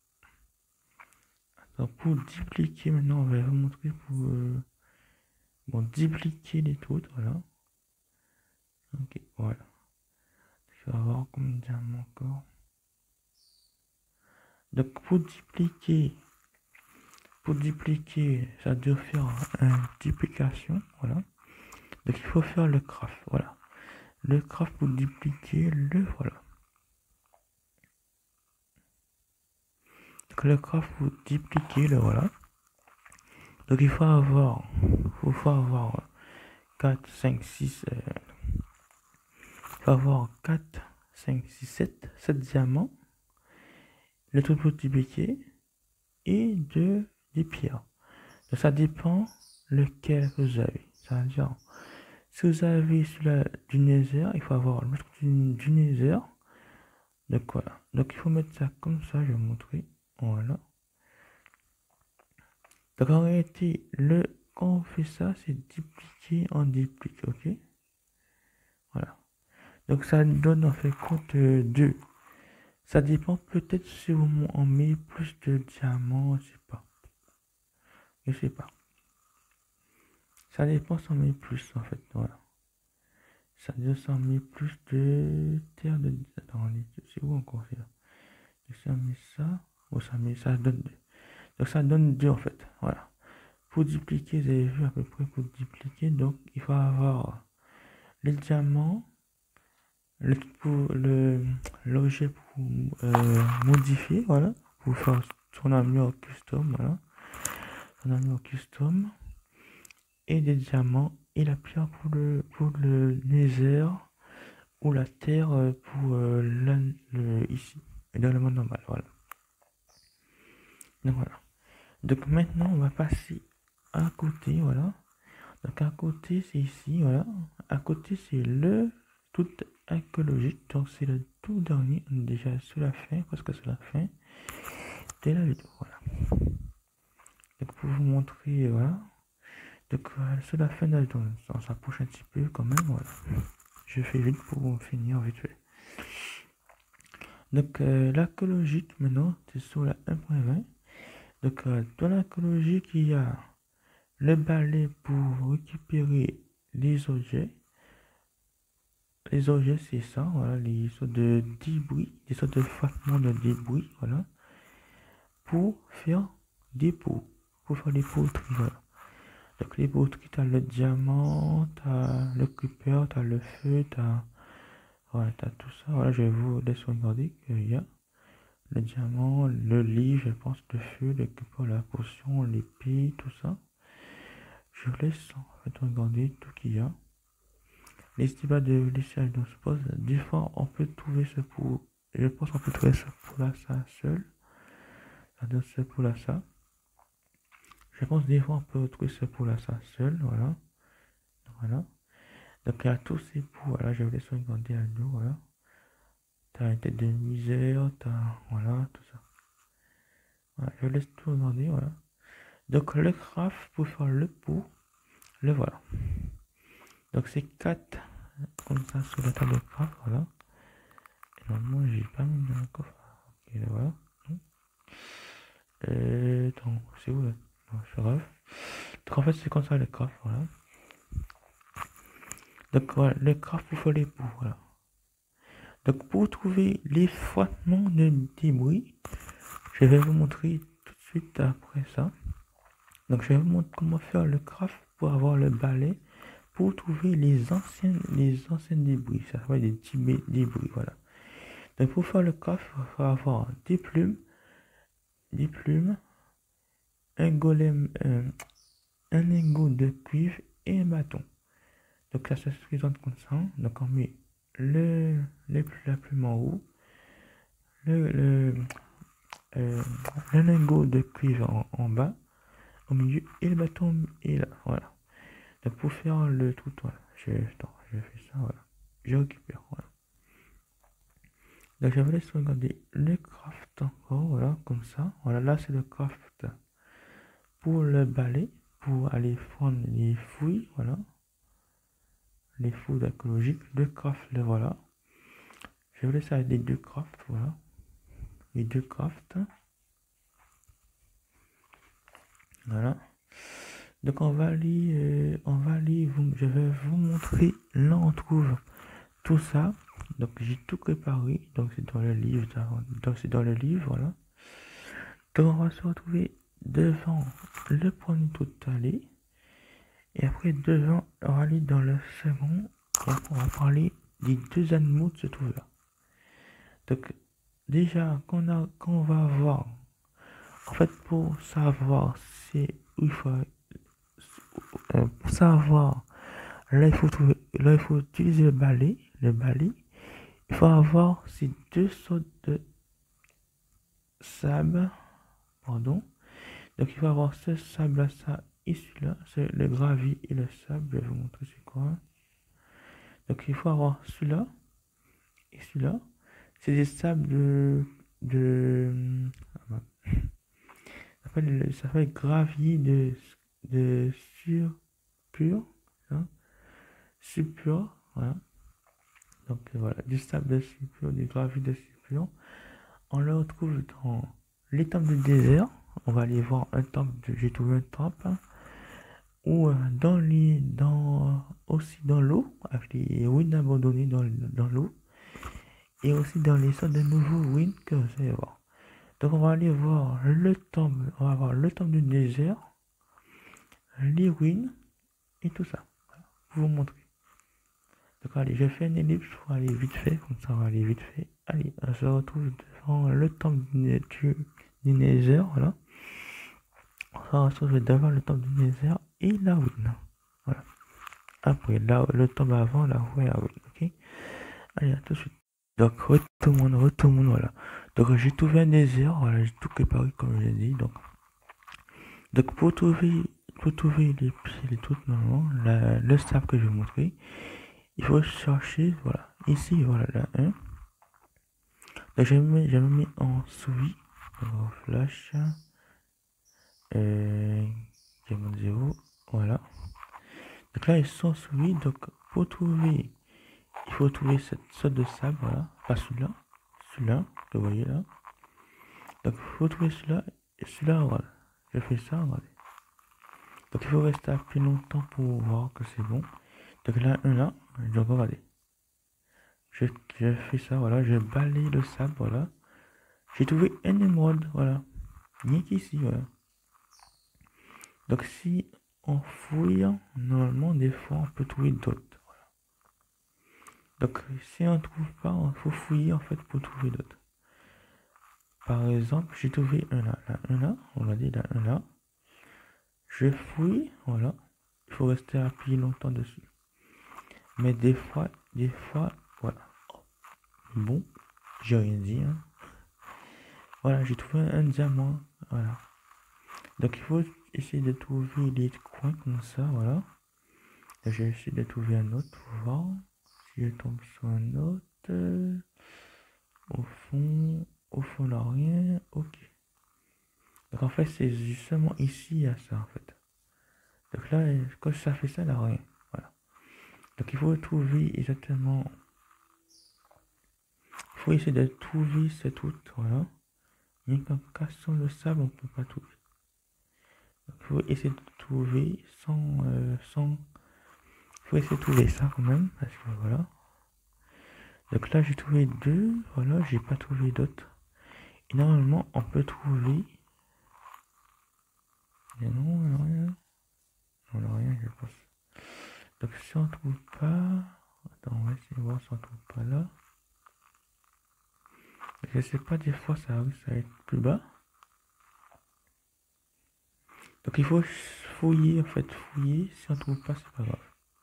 Alors, pour dupliquer, maintenant, on va vous montrer pour bon, dupliquer les trucs, voilà. Ok, voilà. Je vais avoir comme diamant encore. Donc, pour dupliquer, ça doit faire une duplication, voilà. Donc, il faut faire le craft, voilà. Le craft pour dupliquer, le voilà. Donc, le craft pour dupliquer, le voilà. Donc, il faut avoir 4, 5, 6, il faut avoir 4, 5, 6, 7 diamants. Le truc pour dupliquer et des pierres. Donc, ça dépend lequel vous avez. Ça veut dire, si vous avez celui du nether, il faut avoir le truc du nether. Donc voilà. Donc il faut mettre ça comme ça, je vais vous montrer. Voilà. Donc en réalité, quand on fait ça, c'est dupliquer en duplique, ok? Voilà. Donc ça donne en fait compte 2. Ça dépend peut-être si on met plus de diamants, je sais pas. Je sais pas. Ça dépend si on met plus en fait, voilà. Ça dépend si on met plus de terre de... Attends, c'est où encore c'est là? Donc si on met ça, ou ça donne 2. Donc ça donne 2 en fait, voilà. Pour dupliquer, vous avez vu à peu près pour dupliquer, donc il faut avoir les diamants, l'objet pour modifier, voilà, pour faire son armure custom, voilà, son armure custom, et des diamants, et la pierre pour le nether, ou la terre pour ici, dans le monde normal, voilà. Donc voilà. Donc maintenant, on va passer à côté, voilà. Donc à côté, c'est ici, voilà. À côté, c'est le tout écologique. Donc c'est le tout dernier. On est déjà sur la fin, parce que c'est la fin de la vidéo, voilà. Donc pour vous montrer, voilà. Donc c'est la fin de la vidéo. On s'approche un petit peu quand même, voilà. Je fais vite pour finir vite fait. Donc l'écologique, maintenant, c'est sur la 1.20. Donc dans l'écologique, il y a le balai pour récupérer les objets. Les objets, c'est ça, voilà, les sortes de débris, des sortes de fragments de débris, voilà, pour faire des pots, pour faire des poteries, voilà. Donc les poteries, t'as le diamant, t'as le creeper, t'as le feu, voilà, t'as tout ça, voilà, je vais vous laisser regarder qu'il y a le diamant, le lit, je pense, le feu, le creeper, la potion, l'épée, tout ça. Je vous laisse en fait regarder tout qu'il y a. N'hésitez pas de laisser dans ce poste. Des fois, on peut trouver ce pour. Je pense qu'on peut trouver ce pour là, ça seul. Ça donne ce pour là, ça. Je pense des fois, on peut trouver ce pour là, ça seul. Voilà. Voilà. Donc, il y a tous ces pour. Voilà, je vais laisser regarder à nous. Voilà. T'as une tête de misère. T'as. Voilà, tout ça. Voilà, je laisse tout regarder. Voilà. Donc, le craft pour faire le pot. Le voilà. Donc, c'est 4 comme ça sur la table de craft. Voilà. Et normalement, j'ai pas mis dans le coffre. Ok, voilà. Attends, c'est où là? Non, c'est grave. Donc en fait, c'est comme ça le craft, voilà. Donc voilà, le craft pour faire les pots, voilà. Donc pour trouver les fragments de débris, je vais vous montrer tout de suite après ça. Donc je vais vous montrer comment faire le craft pour avoir le balai pour trouver les anciens débris. Ça va des débris, voilà. Donc pour faire le craft, il faut avoir des plumes, un golem, un lingot de cuivre et un bâton. Donc là, ça se présente comme ça. Donc on met la plume en haut, le, le, le lingot de cuivre en bas, au milieu, et le bâton est là. Voilà. Donc pour faire le tout, voilà. Je fais ça, voilà. Je récupère, voilà. Donc je vais laisser regarder le craft encore, voilà, comme ça. Voilà, là c'est le craft pour le balai, pour aller prendre les fouilles, voilà. Les fouilles écologiques, le craft, le voilà. Je vais laisser avec les deux crafts, voilà. Les deux crafts. Voilà. Donc je vais vous montrer. Là on trouve tout ça. Donc j'ai tout préparé. Donc c'est dans le livre. Donc c'est dans le livre, voilà. Donc on va se retrouver devant le premier totalé. Et après devant, on va aller dans le second. Et après on va parler des deux animaux qui se trouvent là. Donc déjà qu'on va voir. En fait pour savoir c'est où il faut pour savoir là il faut utiliser le balai. Il faut avoir ces deux sortes de sable. Pardon. Donc il faut avoir ce sable là, ça et celui-là. C'est le gravier et le sable. Je vais vous montrer c'est quoi. Donc il faut avoir celui-là et celui-là. C'est des sables de ça s'appelle gravier de pur, hein, sulfure, voilà. Donc voilà, du sable de sulfure, du gravier de sulfure. On le retrouve dans les temples du désert. On va aller voir un temple, j'ai trouvé un temple. Ou aussi dans l'eau, avec les ruines abandonnées dans l'eau. Et aussi dans les sortes de nouveaux ruines que vous allez voir. Donc on va aller voir le temple, on va voir le temple du désert, les ruines et tout ça. Voilà, pour vous montrer. Donc allez, je fais une ellipse pour aller vite fait, comme ça on va aller vite fait. Allez, on se retrouve devant le temple du Nether, voilà. On va se retrouver devant le temple du Nether et la ruine. Voilà. Après, là, le temple avant, la ruine et la ruine, ok. Allez, à tout de suite. Donc, retourne, voilà. Donc, j'ai trouvé un désert, voilà, j'ai tout préparé comme je l'ai dit. Donc pour trouver les pieds, les trucs normalement, le sable que je vais montrer, il faut chercher, voilà, ici, voilà, là, 1. Donc je me mets en sous-vie, flash, diamant 0, voilà. Donc là ils sont sous-vie, donc pour trouver, il faut trouver cette sorte de sable, voilà, pas celui-là, que vous voyez là. Donc il faut trouver celui-là, et celui-là, voilà. Je fais ça, regardez. Donc il faut rester plus longtemps pour voir que c'est bon. Donc là, donc regardez. Je fais ça, voilà, je balaye le sable, voilà. J'ai trouvé un émeraude, voilà. Rien qu'ici, voilà. Donc si on fouille, normalement, des fois, on peut trouver d'autres. Voilà. Donc si on ne trouve pas, il faut fouiller, en fait, pour trouver d'autres. Par exemple, j'ai trouvé un là, on l'a dit, là, un là. Je fouille, voilà. Il faut rester appuyé longtemps dessus. Mais des fois, voilà. Bon, j'ai rien dit, hein. Voilà, j'ai trouvé un diamant, voilà. Donc il faut essayer de trouver les coins comme ça, voilà. Donc, je vais essayer de trouver un autre pour voir si je tombe sur un autre. Au fond là rien, ok. Donc en fait c'est justement ici il y a ça en fait. Donc là quand ça fait ça là rien, voilà. Donc il faut trouver exactement. Il faut essayer de trouver cette route, voilà. Rien qu'en cassant le sable on peut pas trouver. Donc il faut essayer de trouver sans. Il faut essayer de trouver ça quand même parce que voilà. Donc là j'ai trouvé deux, voilà, j'ai pas trouvé d'autres. Et normalement on peut trouver. Mais non, rien. Non, rien, je pense. Donc si on trouve pas. Attends, on va essayer de voir si on trouve pas là. Je sais pas, des fois ça va être plus bas. Donc il faut fouiller, en fait, fouiller. Si on trouve pas, c'est pas grave.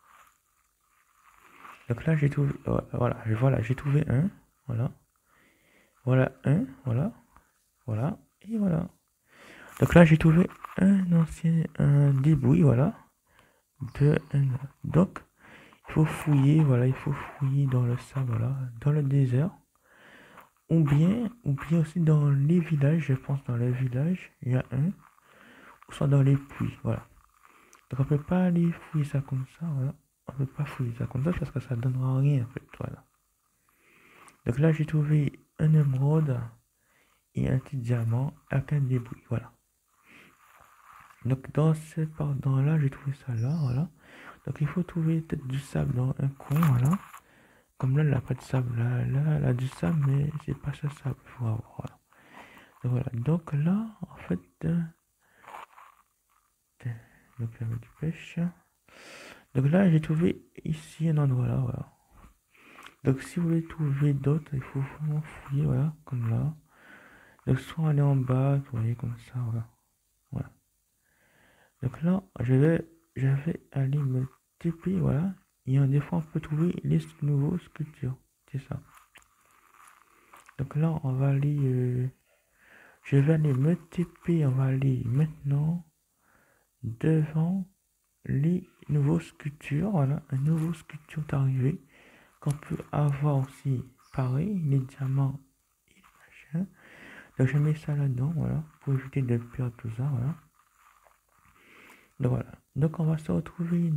Donc là j'ai trouvé. Voilà, j'ai trouvé un. Voilà. Voilà un. Voilà. Voilà. Et voilà. Donc là j'ai trouvé un débris, voilà. Donc il faut fouiller, voilà, il faut fouiller dans le sable, voilà, dans le désert. Ou bien aussi dans les villages, je pense dans les villages, il y a un. Ou soit dans les puits, voilà. Donc on peut pas aller fouiller ça comme ça, voilà. On peut pas fouiller ça comme ça parce que ça donnera rien en fait, voilà. Donc là, j'ai trouvé un émeraude et un petit diamant avec un débris, voilà. Donc dans ce pardon-là, j'ai trouvé ça là, voilà. Donc il faut trouver peut-être du sable dans un coin, voilà. Comme là, elle n'a pas de sable, là, elle a du sable, mais c'est pas ça sable, il faut avoir, voilà. Donc voilà, donc là, en fait, donc la du pêche. Donc là, j'ai trouvé ici un endroit là, voilà. Donc si vous voulez trouver d'autres, il faut vraiment fouiller, voilà, comme là. Donc soit aller en bas, vous voyez, comme ça, voilà. Voilà. Donc là, je vais aller me TP, voilà. Et des fois, on peut trouver les nouveaux sculptures. C'est ça. Donc là, on va aller... je vais aller me TP, on va aller maintenant devant les nouveaux sculptures. Voilà, un nouveau sculpture est arrivé. Qu'on peut avoir aussi pareil, les diamants et les machins. Donc je mets ça là-dedans, voilà, pour éviter de perdre tout ça, voilà. Donc voilà. Donc on va se retrouver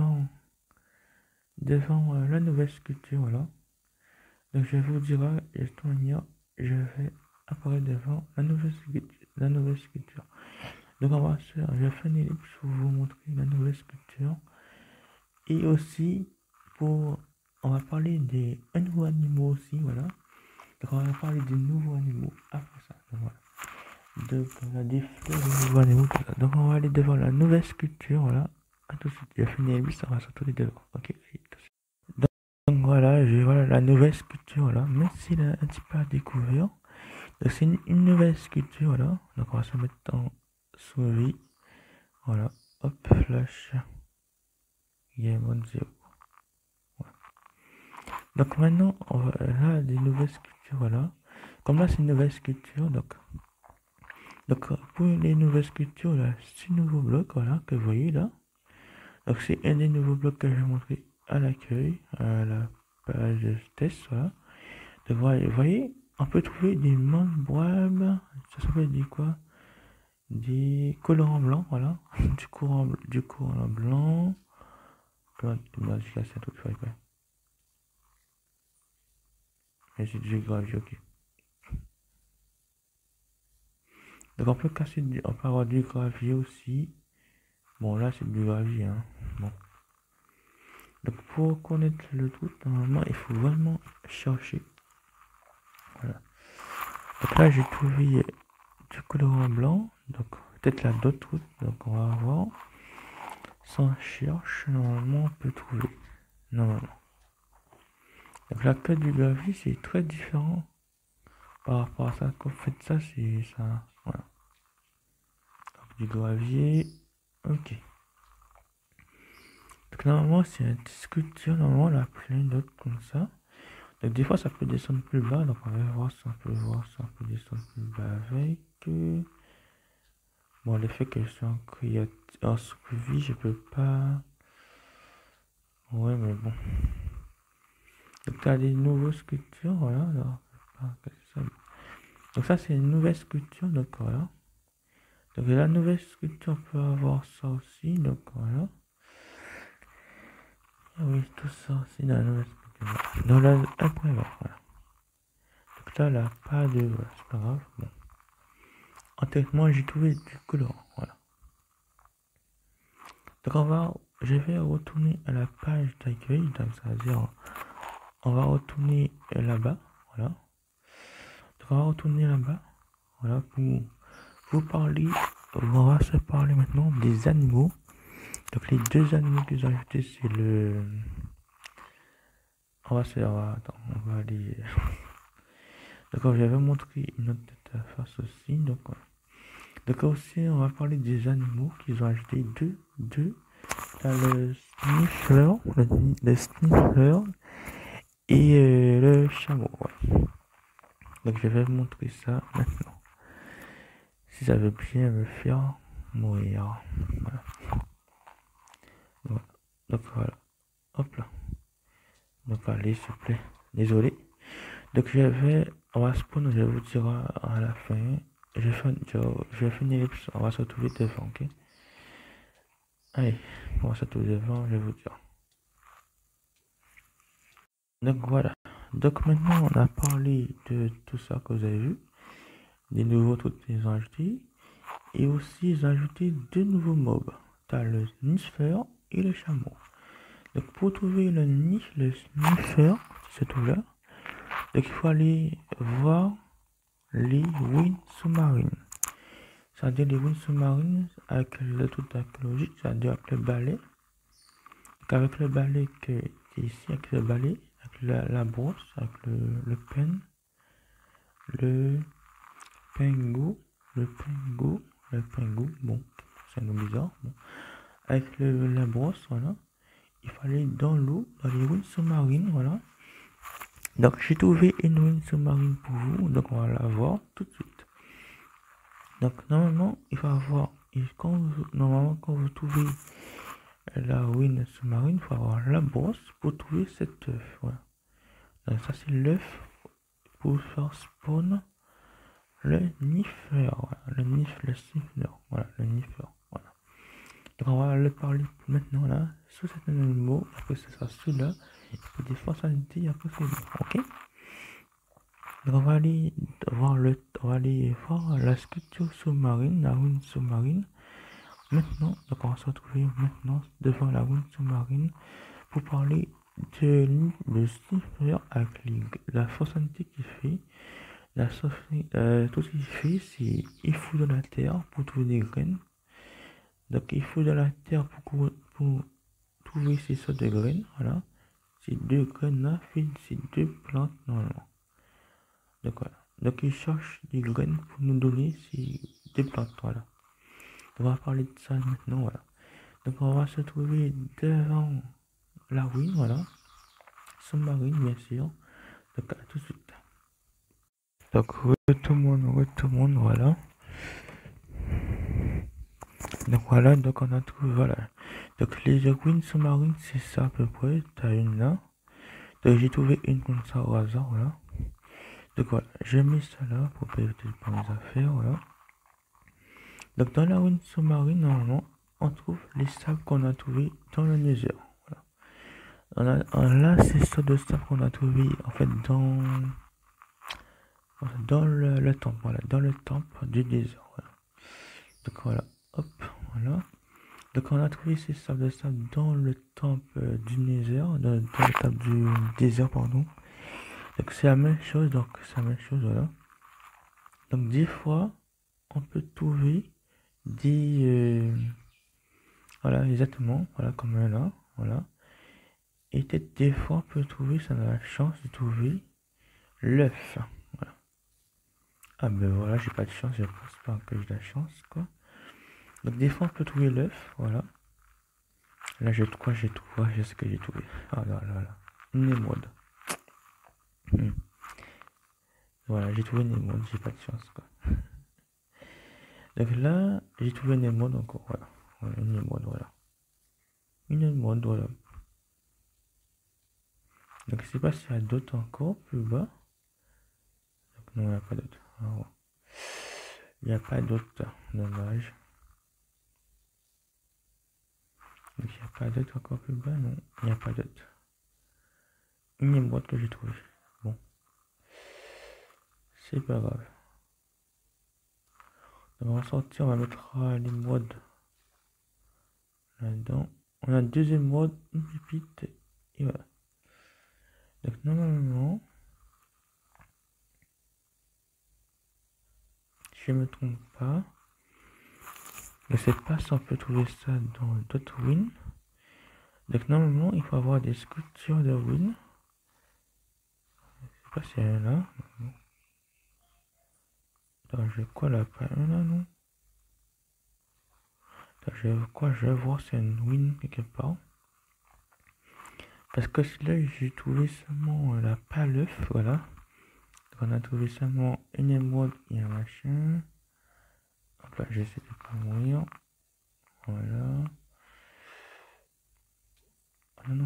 devant la nouvelle sculpture, voilà. Donc je vous dirai, je vais apparaître devant la nouvelle sculpture. Donc on va faire, je vais faire une ellipse pour vous montrer la nouvelle sculpture. Et aussi, on va parler des nouveaux animaux aussi, voilà. Donc on va parler des nouveaux animaux après ça, donc voilà. Donc on a des fleurs, des nouveaux animaux, tout ça. Donc on va aller devant la nouvelle sculpture, voilà. À tout de suite, j'ai fini les ça va se retrouver devant. Ok, allez, tout de suite. Donc voilà, voilà la nouvelle sculpture, voilà. Même s'il a un petit peu à découvrir. Donc c'est une nouvelle sculpture, voilà. Donc on va se mettre en souris. Voilà, hop, flash. Game on 0. Voilà. Donc maintenant, on va là des nouvelles sculptures, voilà. Comme là c'est une nouvelle sculpture, donc pour les nouvelles sculptures, là, 6 nouveaux blocs, voilà, que vous voyez là. Donc c'est un des nouveaux blocs que je vais montrer à l'accueil, à la page de test, voilà. Donc vous voyez, on peut trouver des membranes, ça s'appelle des quoi? Des colorants blancs, voilà. du courant blanc. Mais c'est du gravier, ok. Donc on peut on peut avoir du gravier aussi. Bon là c'est du gravier, hein. Bon. Donc pour connaître le truc, normalement il faut vraiment chercher. Voilà. Donc là j'ai trouvé du colorant blanc. Donc peut-être là d'autres trucs. Donc on va voir. Si on cherche, normalement on peut trouver. Normalement. Donc la queue du gravier c'est très différent par rapport à ça. Quand vous faites ça, c'est ça. Voilà. Donc, du gravier. Ok. Donc normalement c'est une sculpture. Normalement on a plein d'autres comme ça. Donc des fois ça peut descendre plus bas, donc on va voir si on peut descendre plus bas avec. Bon, le fait que je suis en survie, je peux pas. Ouais, mais bon. Donc t'as des nouveaux sculptures, voilà. Donc ça c'est une nouvelle sculpture, donc voilà. Donc la nouvelle sculpture peut avoir ça aussi, donc voilà. Ah oui, tout ça aussi dans la nouvelle sculpture. Dans la après, voilà. Donc là, là, pas de. Voilà, c'est pas grave. Bon. En tête, moi j'ai trouvé du colorant, voilà. Donc je vais retourner à la page d'accueil, donc ça veut dire on va retourner là-bas, voilà. Donc on va retourner là-bas, voilà, pour vous parler, on va se parler maintenant des animaux. Donc les deux animaux qu'ils ont ajoutés, c'est le... Attends, on va aller... D'accord, j'avais montré une autre tête à face aussi, donc voilà. Donc aussi, on va parler des animaux qu'ils ont ajouté deux. T'as le sniffer, le sniffer et le chameau. Ouais. Donc je vais vous montrer ça maintenant. Si ça veut bien me faire mourir. Voilà. Voilà. Donc voilà. Hop là. Donc allez s'il vous plaît. Désolé. Donc on va spawn, je vous dirai à la fin. Je vais finir l'épisode. On va se retrouver devant, ok? Allez, on va se retrouver devant, je vais vous dire. Donc voilà. Donc maintenant, on a parlé de tout ça que vous avez vu. Des nouveaux trucs qu'ils ont ajoutés. Et aussi, ils ont ajouté deux nouveaux mobs. T'as le Nisfer et le chameau. Donc pour trouver le Nisfer, c'est tout là. Donc il faut aller voir les ruines sous-marines. C'est-à-dire les ruines sous-marines avec le truc archéologique, c'est-à-dire avec le balai. Donc avec le balai que c'est ici, avec le balai, avec la brosse, avec le pen, le pingou, le pingou, bon, c'est un nom bizarre, bon. Avec la brosse, voilà. Il fallait dans l'eau, dans les ruines sous-marines, voilà. Donc j'ai trouvé une ruine sous-marine pour vous, donc on va la voir tout de suite. Donc normalement, il faut avoir, normalement quand vous trouvez la ruine sous-marine, il faut avoir la brosse pour trouver cet œuf, voilà. Donc ça c'est l'œuf pour faire spawn le Niffer, voilà. Le Niffer, voilà, le Niffer, voilà. Donc on va le parler maintenant là, sous cet animal, après ce sera celui-là, et puis des fonctionnalités, après c'est bon, ok? Donc on va aller voir la sculpture sous-marine, la ruine sous-marine. Maintenant, donc on va se retrouver maintenant devant la ruine sous-marine pour parler de Sniffer avec la fonctionnalité qu'il fait. Tout ce qu'il fait, c'est il fout dans la terre pour trouver des graines. Donc il faut dans la terre pour trouver ces sortes de graines, voilà. Ces deux graines là fait ces deux plantes normalement. Donc voilà. Donc il cherche des graines pour nous donner ces deux plantes, voilà. On va parler de ça maintenant, voilà. Donc on va se trouver devant la ruine, voilà. Sous-marine bien sûr. Donc à tout de suite. Donc tout le monde, voilà. Donc voilà, donc on a trouvé, voilà. Donc les ruines sous-marines, c'est ça à peu près. T'as une là. Donc j'ai trouvé une comme ça au hasard, voilà. Donc voilà, j'ai mis ça là pour éviter de prendre les affaires, voilà. Donc dans la ruine sous-marine, normalement, on trouve les sables qu'on a trouvés dans le Nether, voilà. Là, c'est ça de sable qu'on a trouvé en fait dans le temple, voilà, dans le temple du désert, voilà. Donc voilà, hop, voilà. Donc on a trouvé ces sables de sable dans le temple du Nether, dans le temple du désert, pardon. Donc c'est la même chose, voilà. Donc des fois, on peut trouver des voilà, exactement, voilà, comme là, voilà. Et peut-être des fois, on peut trouver, ça a la chance de trouver l'œuf, voilà. Ah ben voilà, j'ai pas de chance, je pense pas que j'ai de la chance, quoi. Donc des fois, on peut trouver l'œuf, voilà. Là, j'ai quoi, j'ai trouvé, je sais que j'ai trouvé. Ah là là là, une émeraude. Voilà, j'ai trouvé une émeraude, j'ai pas de chance, quoi. Donc là, j'ai trouvé une émeraude encore, voilà. Voilà, une émeraude, voilà. Une émeraude, voilà. Donc je sais pas s'il y a d'autres encore plus bas. Donc non, il n'y a pas d'autres. Ah, il n'y a pas d'autres, dommage. Donc il n'y a pas d'autres encore plus bas, non, il n'y a pas d'autres. Une émeraude que j'ai trouvé. Bon, c'est pas grave. Donc on va sortir, on va mettre l'émeraude là-dedans. On a deux émeraudes, une pépite, et voilà. Donc normalement, si je me trompe pas, je sais pas si on peut trouver ça dans d'autres ruines. Donc normalement, il faut avoir des sculptures de ruines. Je sais pas si elle est là. Attends, je quoi là, pas là, non? Attends, je vais voir c'est une ruine quelque part. Parce que là, j'ai trouvé seulement la paleuf, voilà. Donc on a trouvé seulement une émeraude et un machin. Hop là, j'essaie de pas mourir. Voilà. Ah non, non.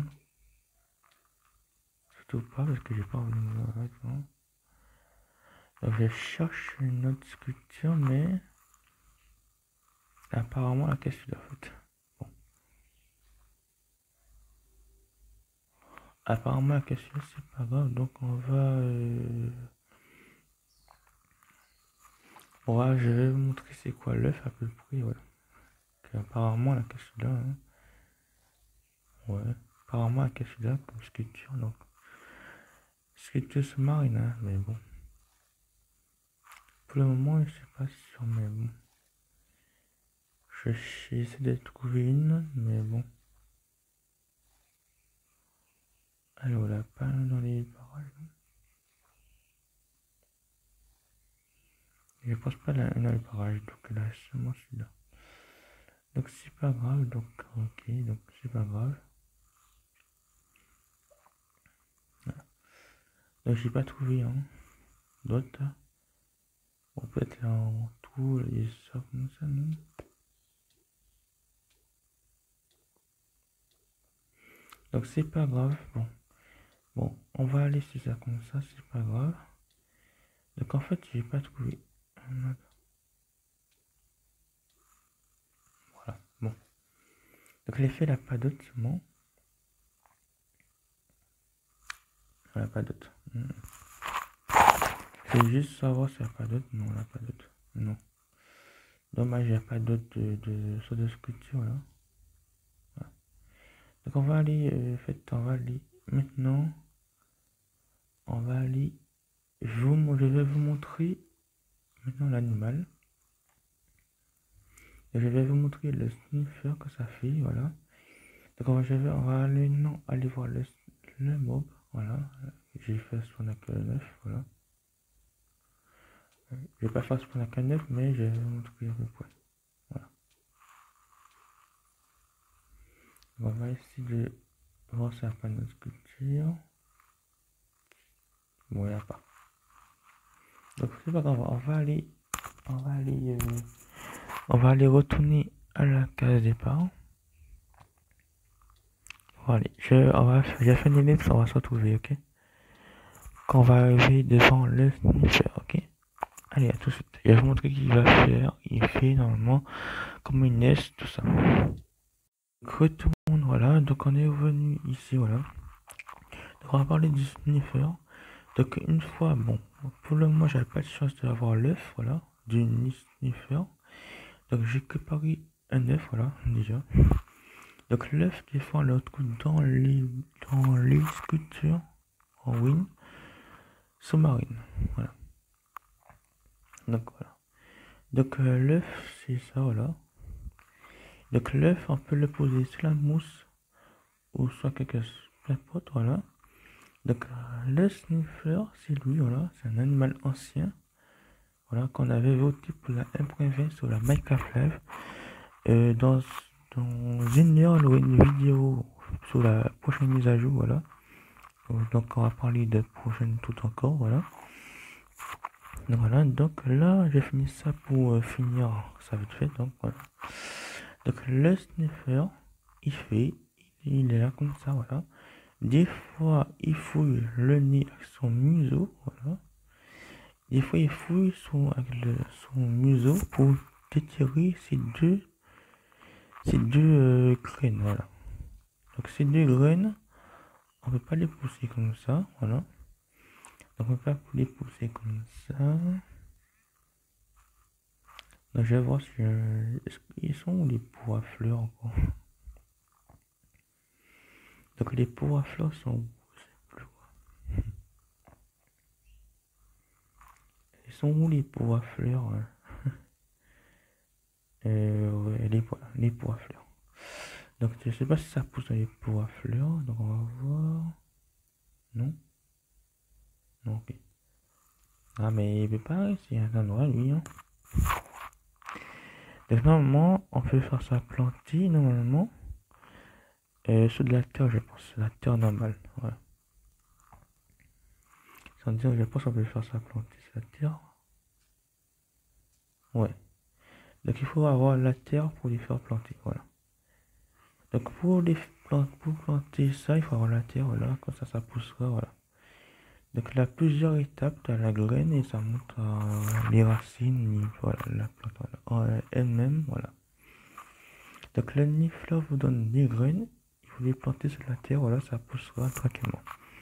Surtout pas parce que j'ai pas envie de mourir maintenant. Donc je cherche une autre sculpture, mais apparemment la caisse est faute. Bon. apparemment la question c'est pas grave, donc je vais vous montrer c'est quoi l'œuf à peu près, voilà. Apparemment la question là, hein. Ouais, apparemment la question là comme sculpture, donc sculpture sous-marine, hein, mais bon. Pour le moment, je sais pas sûr, mais bon. J'essaie de trouver une, mais bon. Alors, on l'a pas dans les parages. Je pense pas dans les parages, donc là, seulement celui-là. Donc, c'est pas grave, donc, ok, donc, c'est pas grave. Voilà. Donc, j'ai pas trouvé, hein, d'autres. On peut être là en tout, et ça comme ça, non? Donc, c'est pas grave, bon. Bon, on va aller sur ça comme ça, c'est pas grave. Donc, en fait, j'ai pas trouvé. Voilà, bon. Donc, l'effet, la pas d'autre, c'est bon. On n'a pas d'autre. C'est juste savoir s'il n'y a pas d'autre. Non, on n'a pas d'autre. Non. Dommage, il n'y a pas d'autre de sorte de sculpture là. Voilà. Donc on va aller, on va aller maintenant. On va aller. Je vais vous montrer maintenant l'animal. Et je vais vous montrer le sniffer que ça fait. Voilà. Donc on va aller maintenant aller voir le mob. Voilà. J'ai fait ce qu'on a que 9. Voilà. Je vais pas faire ce qu'on a que 9, mais je vais vous montrer à peu près. Voilà. On va essayer de voir si ça n'a pas notre sculpture. Bon, il n'y a pas. Donc c'est pas grave, on va aller retourner à la case départ. Voilà, j'ai fait une ellipse, on va se retrouver, ok? Quand on va arriver devant le sniffer, ok? Allez, à tout de suite. Je vais vous montrer qu'il va faire. Il fait normalement comme une S, tout ça. Donc, retourne, voilà. Donc on est revenu ici, voilà. Donc on va parler du sniffer. Donc une fois, bon, pour le moment j'avais pas de chance d'avoir l'œuf, voilà, du sniffer. Donc j'ai préparé un œuf, voilà, déjà. Donc l'œuf, des fois on le retrouve dans les sculptures en win sous-marine, voilà. Donc voilà. Donc l'œuf, c'est ça, voilà. Donc l'œuf, on peut le poser sur la mousse ou soit quelque n'importe, voilà. Donc le sniffer, c'est lui, voilà, c'est un animal ancien, voilà, qu'on avait voté pour la 1.20 sur la Minecraft Live. Dans une heure, il y aura une vidéo sur la prochaine mise à jour, voilà. Donc on va parler de prochaine tout encore, voilà. Donc voilà, donc là j'ai fini ça pour finir ça vite fait, donc voilà. Donc le sniffer, il est là comme ça, voilà. Des fois il fouille le nez avec son museau, voilà. Des fois il fouille avec son museau pour déterrer ces deux graines, voilà. Donc ces deux graines, on peut pas les pousser comme ça, voilà. Donc on peut pas les pousser comme ça. Donc je vais voir si ils sont où les pots à fleurs encore. Donc les pots à fleurs sont où? Ils sont où les pots à fleurs, hein? Ouais, les pots à fleurs. Donc je sais pas si ça pousse dans les pots à fleurs. Donc on va voir. Non. Non, ok. Ah mais il peut pas, c'est un endroit lui, hein. Donc normalement on peut faire ça planter normalement. Sur de la terre, je pense. La terre normale. Voilà. Sans dire, je pense qu'on peut faire ça planter sur la terre. Ouais. Donc il faut avoir la terre pour les faire planter. Voilà. Donc pour planter ça, il faut avoir la terre. Voilà. Comme ça poussera. Voilà. Donc il y a plusieurs étapes dans la graine et ça montre les racines. Voilà. La plante elle-même. Voilà. Donc le nifleur vous donne des graines. vous les plantez sur la terre, voilà, ça poussera tranquillement.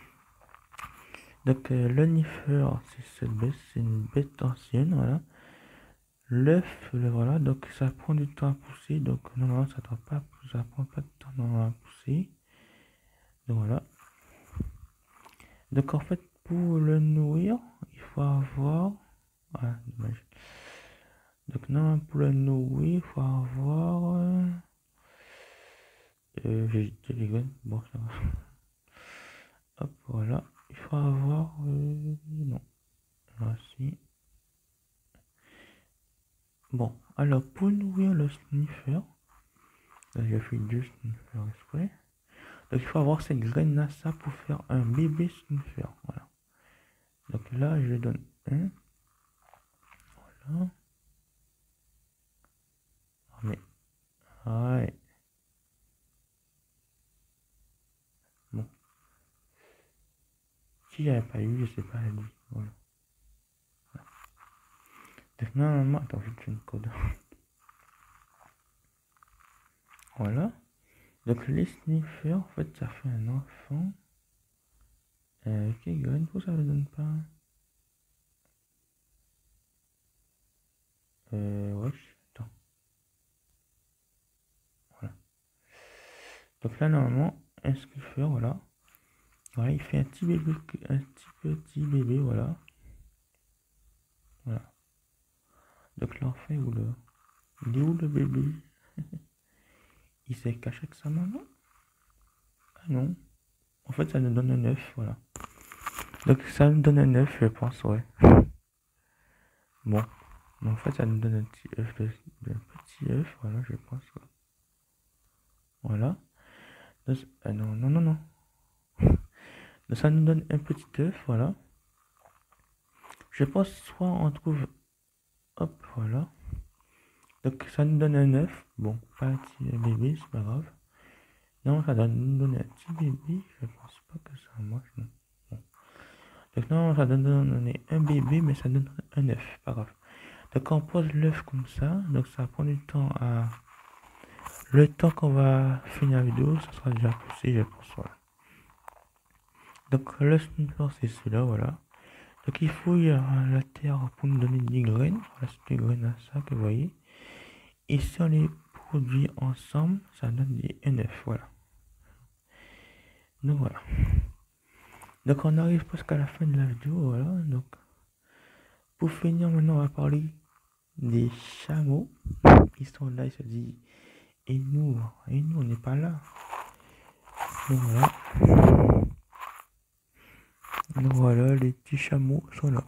Donc le nifeur, c'est cette bête, c'est une bête ancienne, voilà. L'œuf, voilà, donc ça prend du temps à pousser, donc normalement ça prend pas de temps à pousser. Donc voilà. Donc en fait, pour le nourrir, il faut avoir... Ah, dommage. Donc non, pour le nourrir, il faut avoir... j'ai dit les graines, bon ça va. Hop, voilà. Il faut avoir... non. Voici. Bon, alors pour nourrir le sniffer, là j'ai fait deux sniffers exprès. Donc il faut avoir cette graine là, ça pour faire un bébé sniffer. Voilà. Donc là je donne un. Voilà. Mais ouais. Bon. Si j'avais pas eu, je sais pas lui. Voilà. Donc normalement, attends, je fais une code. Voilà. Donc les sniffers, en fait, ça fait un enfant. Quelle graine, pourquoi ça ne donne pas? Wesh, attends. Voilà. Donc là, normalement, un sniffer, voilà. Voilà, il fait un petit bébé, voilà. Voilà. Donc l'enfant, il est où le bébé? Il s'est caché avec sa maman? Ah non. En fait, ça nous donne un œuf, voilà. Donc ça nous donne un œuf, je pense, ouais. Bon. Mais en fait, ça nous donne un petit œuf, petit œuf, voilà, je pense, ouais. Voilà. Donc, non, non, non, non. Donc ça nous donne un petit œuf, voilà. Je pense soit on trouve... Hop, voilà. Donc ça nous donne un œuf. Bon, pas un petit bébé, c'est pas grave. Non, ça doit nous donner un petit bébé. Je pense pas que ça marche, non. Bon. Donc non, ça doit nous donner un bébé, mais ça donne un œuf, pas grave. Donc on pose l'œuf comme ça. Donc ça prend du temps à... Le temps qu'on va finir la vidéo, ça sera déjà poussé, je pense, voilà. Donc le sniffer, c'est celui-là, voilà. Donc il fouille la terre pour nous donner des graines. Voilà, c'est des graines à ça que vous voyez. Et si on les produit ensemble, ça donne des NF, voilà. Donc voilà. Donc on arrive presque à la fin de la vidéo, voilà. Donc pour finir, maintenant on va parler des chameaux. Ils sont là, ils se disent, et nous on n'est pas là. Donc voilà. Donc voilà, les petits chameaux sont là.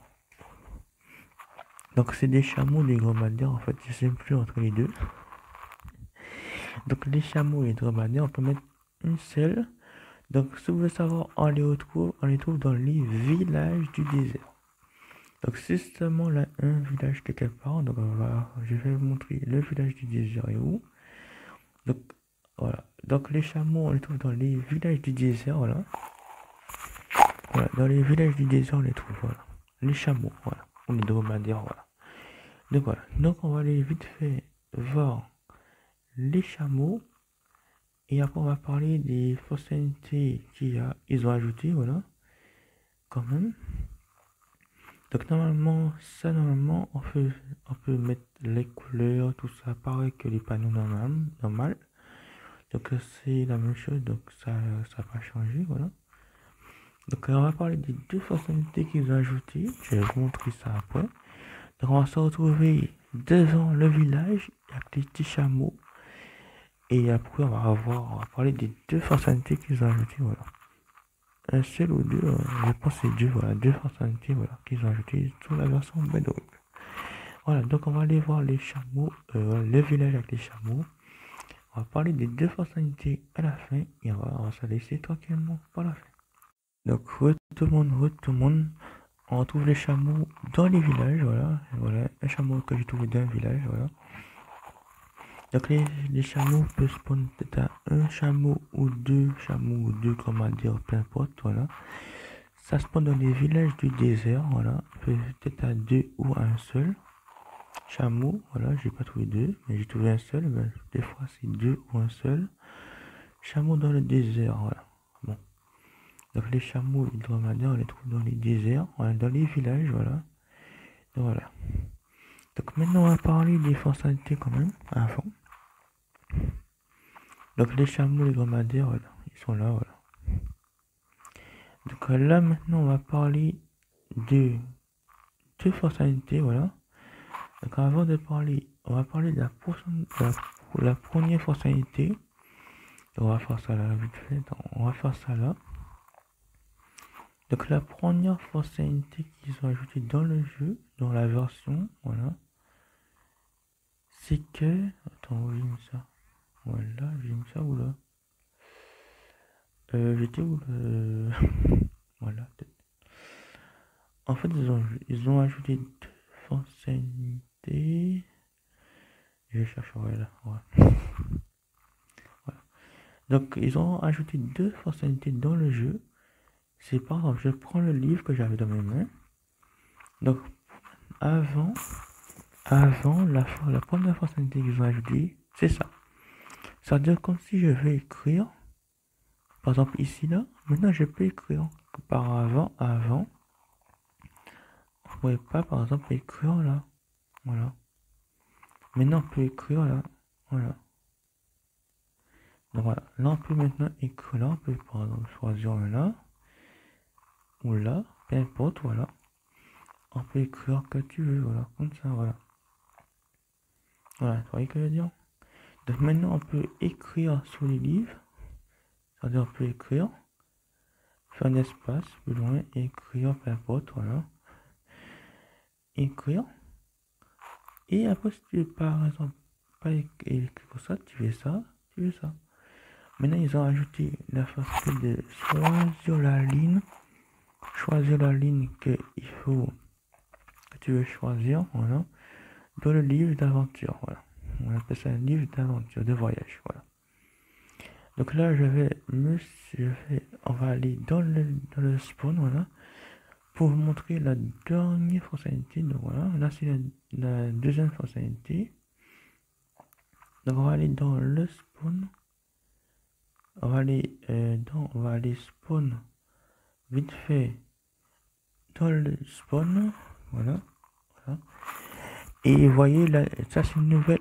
Donc c'est des chameaux, des dromadaires, en fait, je sais plus entre les deux. Donc les chameaux et les dromadaires, on peut mettre une seule. Donc si vous voulez savoir, on les trouve dans les villages du désert. Donc c'est seulement là un village de quelque part. Donc je vais vous montrer le village du désert et où. Donc voilà. Donc les chameaux, on les trouve dans les villages du désert, voilà. Voilà, dans les villages du désert, on les trouve, voilà. Les chameaux, voilà. Ou les dromadaires, voilà. Donc voilà. Donc on va aller vite fait voir les chameaux. Et après on va parler des fonctionnalités qu'ils ont ajouté, voilà. Quand même. Donc normalement, on peut mettre les couleurs, tout ça, pareil que les panneaux normal. Donc c'est la même chose, donc ça n'a pas changé, voilà. Donc on va parler des deux fonctionnalités qu'ils ont ajoutées. Je vais vous montrer ça après. Donc on va se retrouver devant le village avec des petits chameaux. Et après on va parler des deux fonctionnalités qu'ils ont ajoutées, voilà. Un seul ou deux, je pense que c'est deux, voilà, deux fonctionnalités, voilà, qu'ils ont ajoutées sur la version Bedrock. Voilà, donc on va aller voir les chameaux, le village avec les chameaux. On va parler des deux fonctionnalités à la fin et on va se laisser tranquillement pour la fin. Donc, tout le monde, on retrouve les chameaux dans les villages, voilà, un chameau que j'ai trouvé dans un village, voilà. Donc, les chameaux peuvent spawn peut-être à un chameau ou deux comment dire, peu importe, voilà. Ça spawn dans les villages du désert, voilà, peut-être à deux ou à un seul. Chameau, voilà, j'ai pas trouvé deux, mais j'ai trouvé un seul, mais des fois c'est deux ou un seul. Chameaux dans le désert, voilà. Bon. Donc les chameaux, les dromadaires, on les trouve dans les déserts, voilà, dans les villages, voilà. Donc voilà. Donc maintenant on va parler des fonctionnalités quand même, avant. Donc les chameaux, les dromadaires, voilà, ils sont là, voilà. Donc là maintenant on va parler de deux fonctionnalités, voilà. Donc avant de parler, on va parler de la première fonctionnalité. On va faire ça là vite fait, on va faire ça là. Donc la première fonctionnalité qu'ils ont ajoutée dans le jeu, dans la version, voilà, c'est que... Attends, où j'ai mis ça? Voilà, j'ai mis ça où là? J'étais où le... Voilà. En fait, ils ont ajouté deux fonctionnalités. Je chercherai là, ouais. Voilà. Donc, ils ont ajouté deux fonctionnalités dans le jeu. C'est par exemple, je prends le livre que j'avais dans mes mains. Donc, avant la première fonctionnalité qu'ils ont ajoutée, c'est ça. Ça veut dire comme si je vais écrire, par exemple ici là, maintenant je peux écrire. Avant, on ne pouvait pas par exemple écrire là, voilà. Maintenant on peut écrire là, voilà. Donc voilà, là on peut maintenant écrire là, on peut par exemple choisir là, ou là, peu importe, voilà. On peut écrire que tu veux, voilà, comme ça, voilà. Voilà, tu vois ce que je veux dire? Donc maintenant on peut écrire sur les livres, c'est-à-dire on peut écrire, faire un espace, plus loin, écrire, peu importe, voilà. Écrire. Et après, si tu veux par exemple pas écrire ça, tu fais ça, tu fais ça. Maintenant, ils ont ajouté la facilité de choisir la ligne qu'il faut, que tu veux choisir, voilà, dans le livre d'aventure, voilà. On appelle ça un livre d'aventure, de voyage, voilà. Donc là, on va aller dans le spawn, voilà, pour vous montrer la dernière fonctionnalité. Donc voilà, là c'est la deuxième fonctionnalité. Donc on va aller dans le spawn. On va aller spawn vite fait dans le spawn. Voilà. Voilà. Et vous voyez là, ça c'est une nouvelle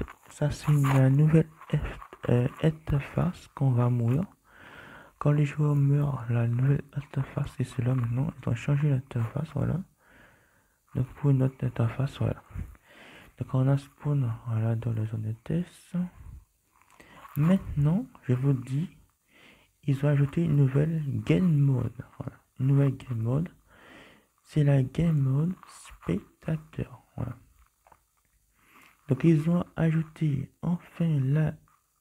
interface qu'on va mourir. Quand les joueurs meurent, la nouvelle interface c'est cela maintenant. Ils ont changé l'interface, voilà. Donc pour une autre interface, voilà. Donc on a spawn, voilà, dans la zone de test. Maintenant, je vous dis, ils ont ajouté une nouvelle game mode. Voilà. Une nouvelle game mode. C'est la game mode spectateur. Voilà. Donc ils ont ajouté enfin là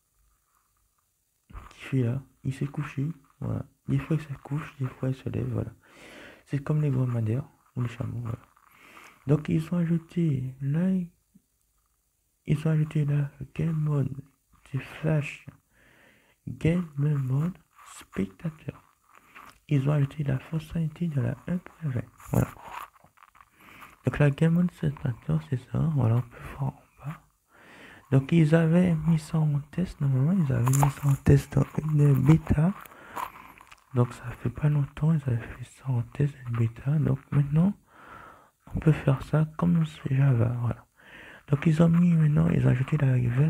qui fait là. Il s'est couché. Voilà. Des fois il se couche, des fois il se lève. Voilà. C'est comme les dromadaires ou les chameaux. Voilà. Donc ils ont ajouté là. Ils ont ajouté la game mode. C'est flash. Game mode spectateur. Ils ont ajouté la fonctionnalité de la 1.20. Voilà. Donc la game mode spectateur, c'est ça. Voilà, on peut voir en bas. Donc ils avaient mis ça en test. Normalement, ils avaient mis ça en test dans une bêta. Donc ça fait pas longtemps, ils avaient fait ça en test une bêta. Donc maintenant, on peut faire ça comme sur Java. Voilà. Donc ils ont mis maintenant, ils ont ajouté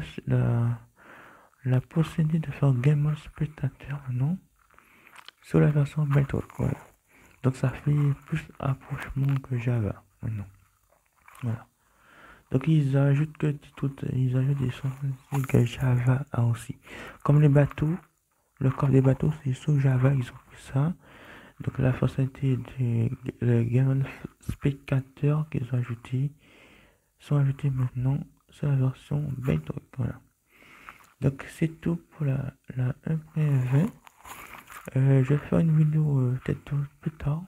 la possibilité de faire game mode spectateur maintenant sur la version bêta. Voilà. Donc ça fait plus approchement que Java maintenant. Voilà. Donc ils ajoutent ils ajoutent des fonctionnalités que Java a aussi. Comme les bateaux, le corps des bateaux, c'est sur Java, ils ont fait ça. Donc la fonctionnalité de game spectateur qu'ils ont ajouté sont ajoutées maintenant sur la version bêta. Voilà. Donc c'est tout pour la 1.20. Je vais faire une vidéo peut-être plus tard.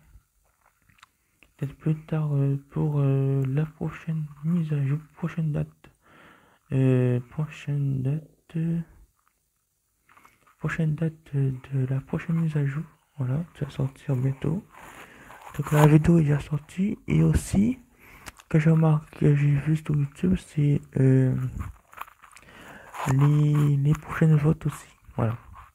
Pour la prochaine mise à jour, prochaine date de la prochaine mise à jour. Voilà, ça va sortir bientôt. Donc la vidéo est déjà sortie. Et aussi, que j'ai remarqué, que j'ai vu sur YouTube, c'est les prochaines votes aussi. Voilà.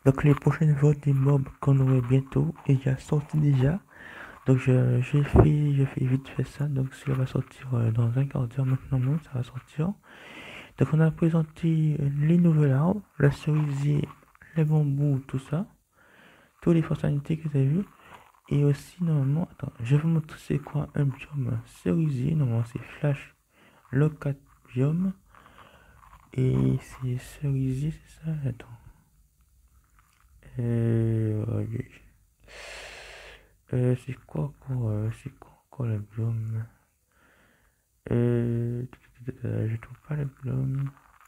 Donc les prochaines vidéos des mobs qu'on aurait bientôt et il y a sorti déjà. Donc j'ai fait vite fait ça. Donc cela va sortir dans un quart d'heure maintenant même, ça va sortir. Donc on a présenté les nouvelles arbres, la cerisier, les bambous, tout ça. Toutes les fonctionnalités que vous avez vues. Et aussi normalement, attends, je vais vous montrer c'est quoi un biome cerisier. Normalement c'est flash locat biome. Et c'est cerisier, c'est ça? Attends. Ok. C'est quoi encore c'est quoi encore le biome? Euh, je trouve pas le biome.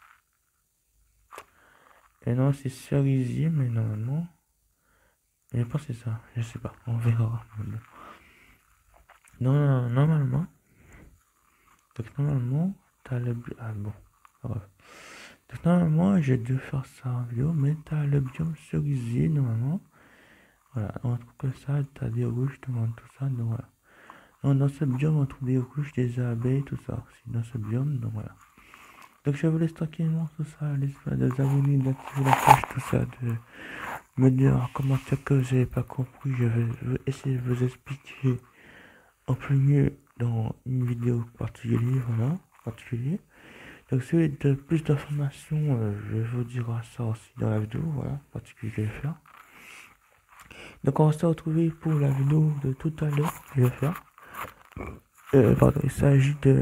Et non, c'est cerisier, mais normalement. Je pense que c'est ça. Je sais pas. On verra. Non, non, normalement. Donc normalement, t'as le biome. Ah bon. Bref. Donc normalement, j'ai dû faire ça en vidéo, mais t'as le biome cerisier normalement. Voilà. On trouve que ça, t'as des rouges, tout ça. Donc voilà. Donc, dans ce biome, on trouve des rouges, des abeilles, tout ça aussi. Dans ce biome, donc voilà. Donc je vous laisse tranquillement tout ça, l'histoire de vous abonner, d'activer la page, tout ça, de me dire en commentaire que vous n'avez pas compris. Je vais essayer de vous expliquer un peu mieux dans une vidéo particulière, voilà, particulier. Donc si vous avez de plus d'informations, je vous dirai ça aussi dans la vidéo, voilà, particulier que je vais faire. Donc on va se retrouver pour la vidéo de tout à l'heure que je vais faire. Pardon, il s'agit de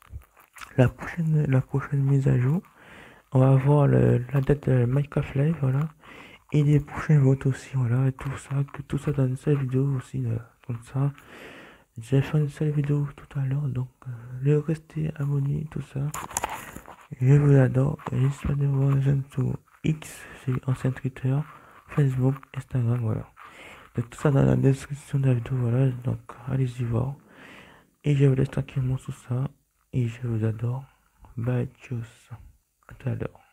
la prochaine mise à jour. On va voir la date de Minecraft Live, voilà. Et les prochains votes aussi, voilà. Et tout ça dans une seule vidéo aussi, comme ça. J'ai fait une seule vidéo tout à l'heure, donc restez abonnés, tout ça. Je vous adore. Et j'espère de vous rejoindre sur X, c'est ancien Twitter, Facebook, Instagram, voilà. Donc tout ça dans la description de la vidéo, voilà. Donc allez-y voir. Et je vous laisse tranquillement sur ça. Et je vous adore. Bye, tchuss. À tout à l'heure.